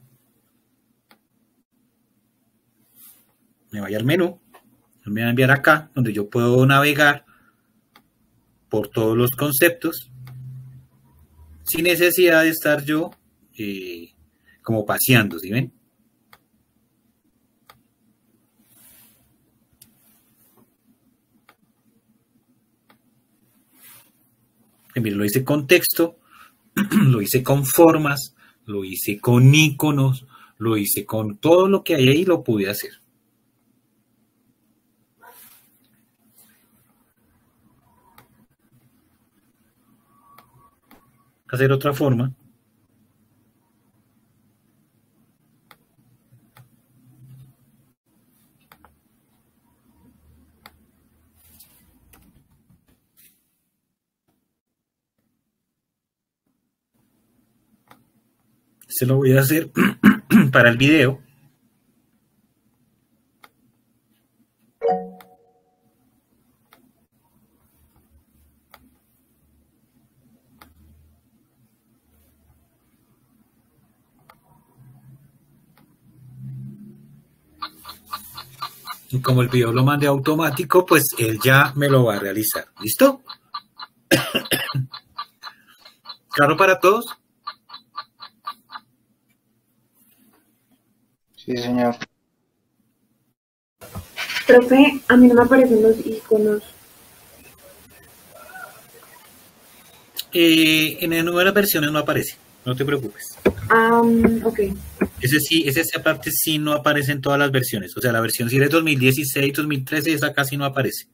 me vaya al menú, me va a enviar acá, donde yo puedo navegar por todos los conceptos, sin necesidad de estar yo como paseando, ¿sí ven? Mire, lo hice con texto, lo hice con formas, lo hice con iconos, lo hice con todo lo que hay ahí, lo pude hacer. Hacer otra forma. Se lo voy a hacer para el video. Y como el video lo mandé automático, pues él ya me lo va a realizar. ¿Listo? ¿Claro para todos? Sí, señor. Profe, a mí no me aparecen los iconos. En el número de versiones no aparece, no te preocupes. Ok. Esa parte sí no aparece en todas las versiones. O sea, la versión si es 2016, 2013, esa casi no aparece.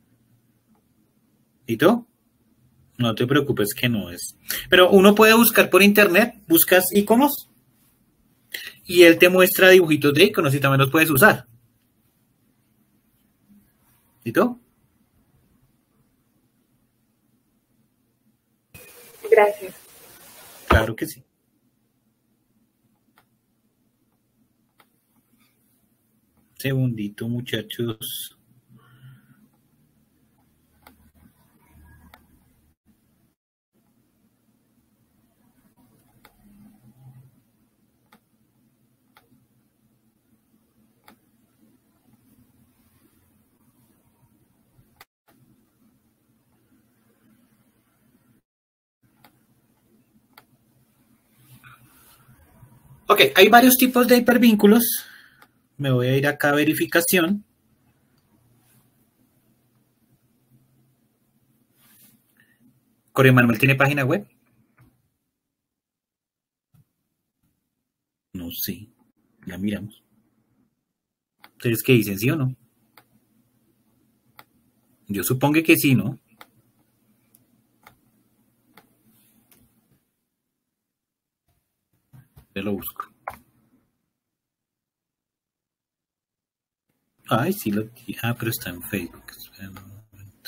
¿Listo? No te preocupes que no es. Pero uno puede buscar por internet, buscas iconos y él te muestra dibujitos de iconos y también los puedes usar. ¿Listo? Gracias. Claro que sí. Segundito, muchachos. Ok, hay varios tipos de hipervínculos. Me voy a ir acá a verificación. Corey Manuel tiene página web. No sé, ya miramos. ¿Ustedes qué dicen, sí o no? Yo supongo que sí, ¿no? Yo lo busco. Ay, sí lo tiene. Ah, pero está en Facebook. Espera un momento.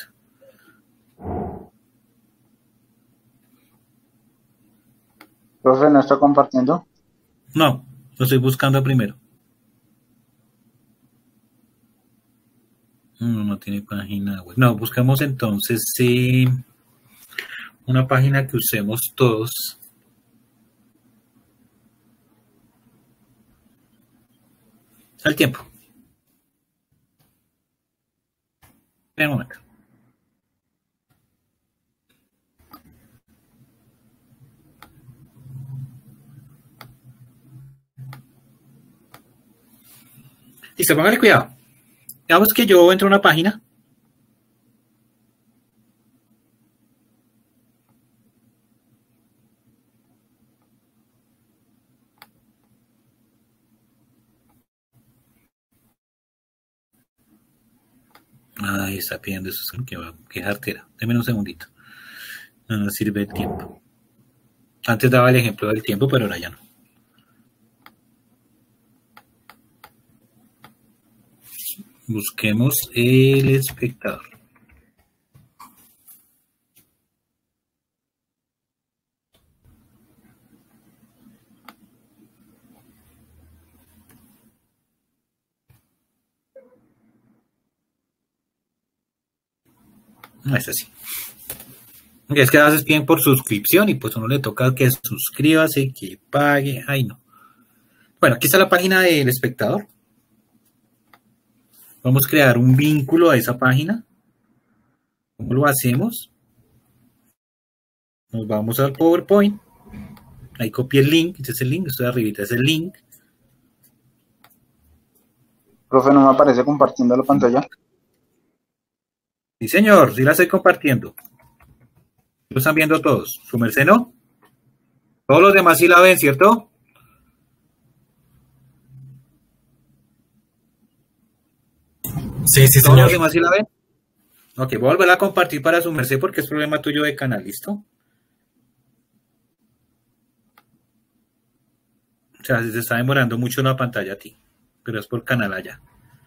Profe, ¿no está compartiendo? No, lo estoy buscando primero. No tiene página web. No, buscamos entonces una página que usemos todos. Al tiempo. Espera un momento. Listo, póngale cuidado. Digamos que yo entro a una página. Ahí está pidiendo eso. Qué jartera. Deme un segundito. No nos sirve el tiempo. Antes daba el ejemplo del tiempo, pero ahora ya no. Busquemos el espectador. No es así. Es que a veces piden por suscripción y pues a uno le toca que suscríbase, que pague. Ay, no. Bueno, aquí está la página del espectador. Vamos a crear un vínculo a esa página. ¿Cómo lo hacemos? Nos vamos al PowerPoint. Ahí copié el link. Este es el link. Esto de arribita es el link. Profe, ¿no me aparece compartiendo la pantalla? Sí, señor. Sí la estoy compartiendo. Lo están viendo todos. ¿Su merced no? Todos los demás sí la ven, ¿cierto? Sí, sí, ¿Todos señor. los demás sí la ven? Ok, voy a volver a compartir para su merced porque es problema tuyo de canal, ¿listo? O sea, si se está demorando mucho la pantalla a ti, pero es por canal allá.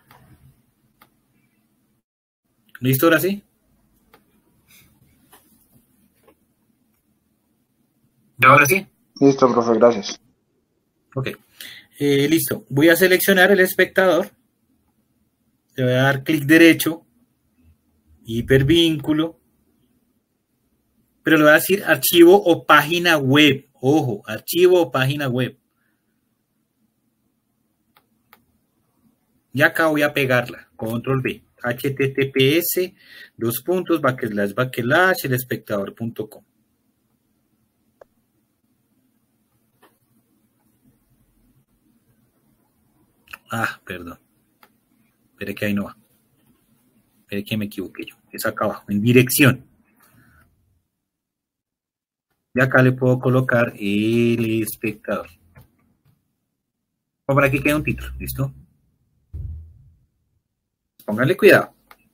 ¿Listo ahora sí? ¿Ya ahora sí? Listo, profe, gracias. Ok. Listo. Voy a seleccionar el espectador. Le voy a dar clic derecho. Hipervínculo. Pero le voy a decir archivo o página web. Ojo, archivo o página web. Y acá voy a pegarla. Control B. https elespectador.com. Ah, perdón. Espere que ahí no va. Espere que me equivoqué yo. Es acá abajo, en dirección. Y acá le puedo colocar el espectador. Para que quede un título, ¿listo? Pónganle cuidado.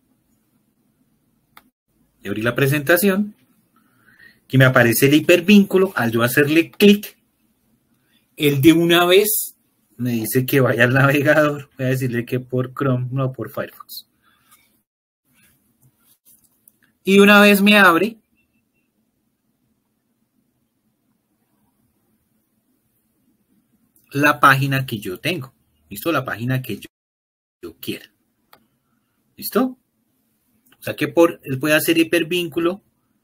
Y abrí la presentación. Que me aparece el hipervínculo. Al yo hacerle clic, él de una vez me dice que vaya al navegador. Voy a decirle que por Chrome, no por Firefox. Y una vez me abre la página que yo tengo. ¿Listo? La página que yo quiera. ¿Listo? O sea que él puede hacer hipervínculo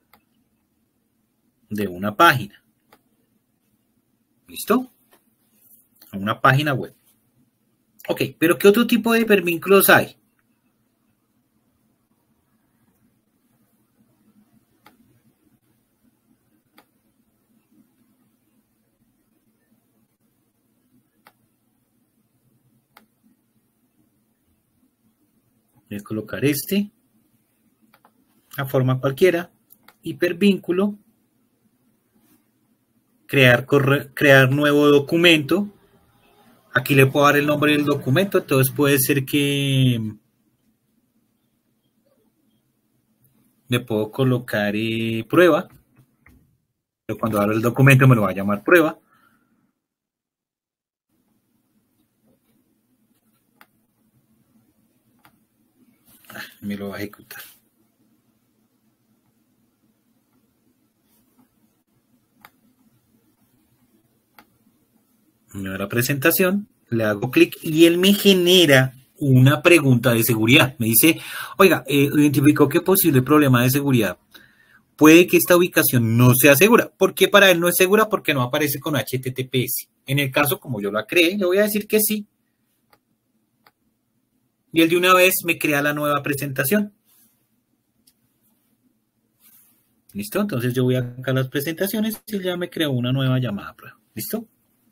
de una página. ¿Listo? A una página web. Ok, pero ¿qué otro tipo de hipervínculos hay? Voy a colocar a forma cualquiera, hipervínculo, crear nuevo documento. Aquí le puedo dar el nombre del documento, entonces puede ser que le puedo colocar prueba, pero cuando abra el documento me lo va a llamar prueba. Me lo va a ejecutar. La presentación, le hago clic y él me genera una pregunta de seguridad. Me dice, oiga, identificó qué posible problema de seguridad. Puede que esta ubicación no sea segura. ¿Por qué para él no es segura? Porque no aparece con HTTPS. En el caso, como yo la creé, le voy a decir que sí. Y él de una vez me crea la nueva presentación. ¿Listo? Entonces yo voy acá a las presentaciones y ya me creó una nueva llamada a prueba. ¿Listo?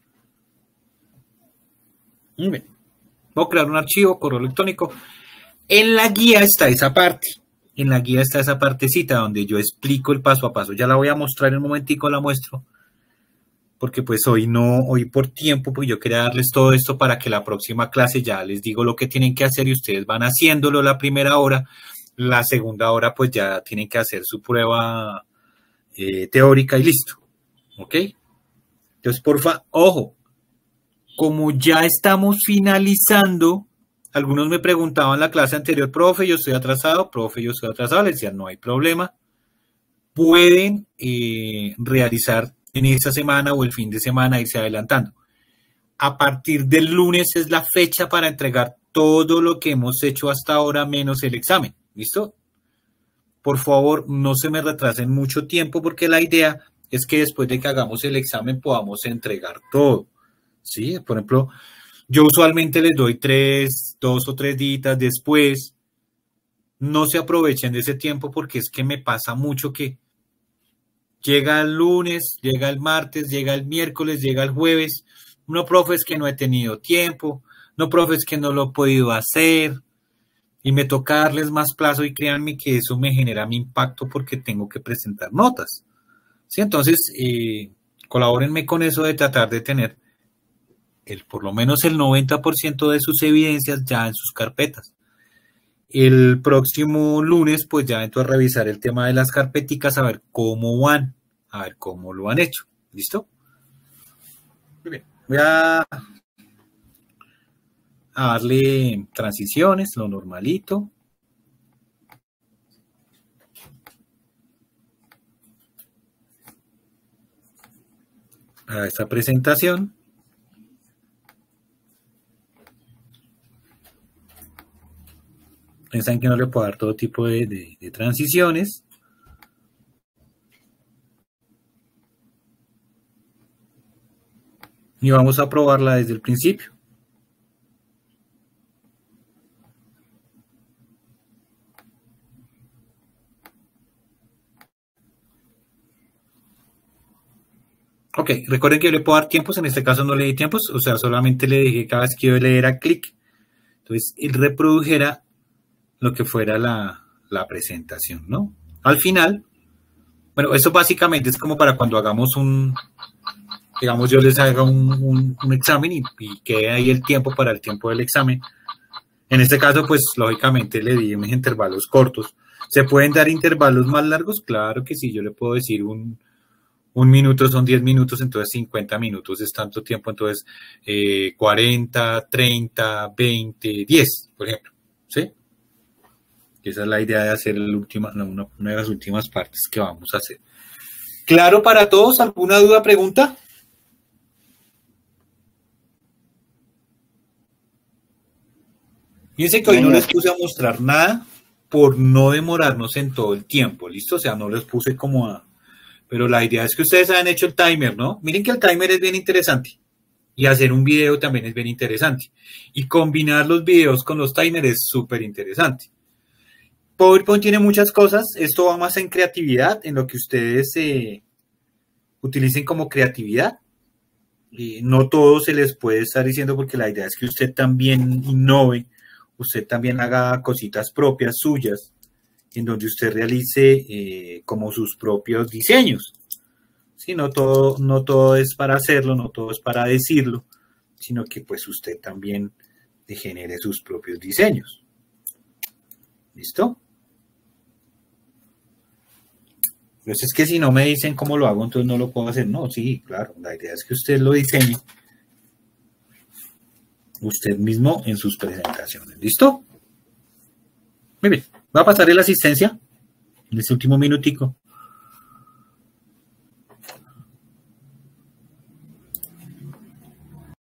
Muy bien. Voy a crear un archivo, correo electrónico. En la guía está esa parte. En la guía está esa partecita donde yo explico el paso a paso. Ya la voy a mostrar en un momentico, la muestro. Porque pues hoy por tiempo, porque yo quería darles todo esto para que la próxima clase ya les digo lo que tienen que hacer y ustedes van haciéndolo la primera hora. La segunda hora pues ya tienen que hacer su prueba teórica y listo. ¿Ok? Entonces, porfa, ojo. Como ya estamos finalizando, algunos me preguntaban en la clase anterior, profe, yo estoy atrasado, les decía, no hay problema. Pueden realizar en esta semana o el fin de semana irse adelantando. A partir del lunes es la fecha para entregar todo lo que hemos hecho hasta ahora menos el examen. ¿Listo? Por favor, no se me retrasen mucho tiempo porque la idea es que después de que hagamos el examen podamos entregar todo. ¿Sí? Por ejemplo, yo usualmente les doy 2 o 3 días después. No se aprovechen de ese tiempo porque es que me pasa mucho que llega el lunes, llega el martes, llega el miércoles, llega el jueves. No, profe, es que no he tenido tiempo. No, profe, es que no lo he podido hacer. Y me toca darles más plazo y créanme que eso me genera mi impacto porque tengo que presentar notas. ¿Sí? Entonces, colabórenme con eso de tratar de tener por lo menos el 90% de sus evidencias ya en sus carpetas. El próximo lunes, pues ya entro a revisar el tema de las carpeticas, a ver cómo van, a ver cómo lo han hecho. ¿Listo? Muy bien. Voy a darle transiciones, lo normalito. A esta presentación. Piensan que no le puedo dar todo tipo de transiciones. Y vamos a probarla desde el principio. Ok, recuerden que yo le puedo dar tiempos, en este caso no le di tiempos, o sea, solamente le dije cada vez que yo le diera clic. Entonces, él reprodujera lo que fuera la presentación, ¿no? Al final, bueno, eso básicamente es como para cuando hagamos digamos, yo les haga un examen y quede ahí el tiempo para el tiempo del examen. En este caso, pues, lógicamente le di unos intervalos cortos. ¿Se pueden dar intervalos más largos? Claro que sí, yo le puedo decir un minuto son 10 minutos, entonces 50 minutos es tanto tiempo, entonces 40, 30, 20, 10, por ejemplo, ¿sí? Esa es la idea de hacer una de las últimas partes que vamos a hacer. ¿Claro para todos? ¿Alguna duda, pregunta? Fíjense que hoy no les puse a mostrar nada por no demorarnos en todo el tiempo, ¿listo? O sea, no les puse como a... Pero la idea es que ustedes hayan hecho el timer, ¿no? Miren que el timer es bien interesante. Y hacer un video también es bien interesante. Y combinar los videos con los timers es súper interesante. PowerPoint tiene muchas cosas. Esto va más en creatividad, en lo que ustedes utilicen como creatividad. No todo se les puede estar diciendo porque la idea es que usted también innove, usted también haga cositas propias suyas, en donde usted realice como sus propios diseños. Sí, no todo es para hacerlo, no todo es para decirlo, sino que pues usted también genere sus propios diseños. ¿Listo? Pues es que si no me dicen cómo lo hago, entonces no lo puedo hacer. No, sí, claro, la idea es que usted lo diseñe usted mismo en sus presentaciones. ¿Listo? Muy bien, va a pasar la asistencia en este último minutico.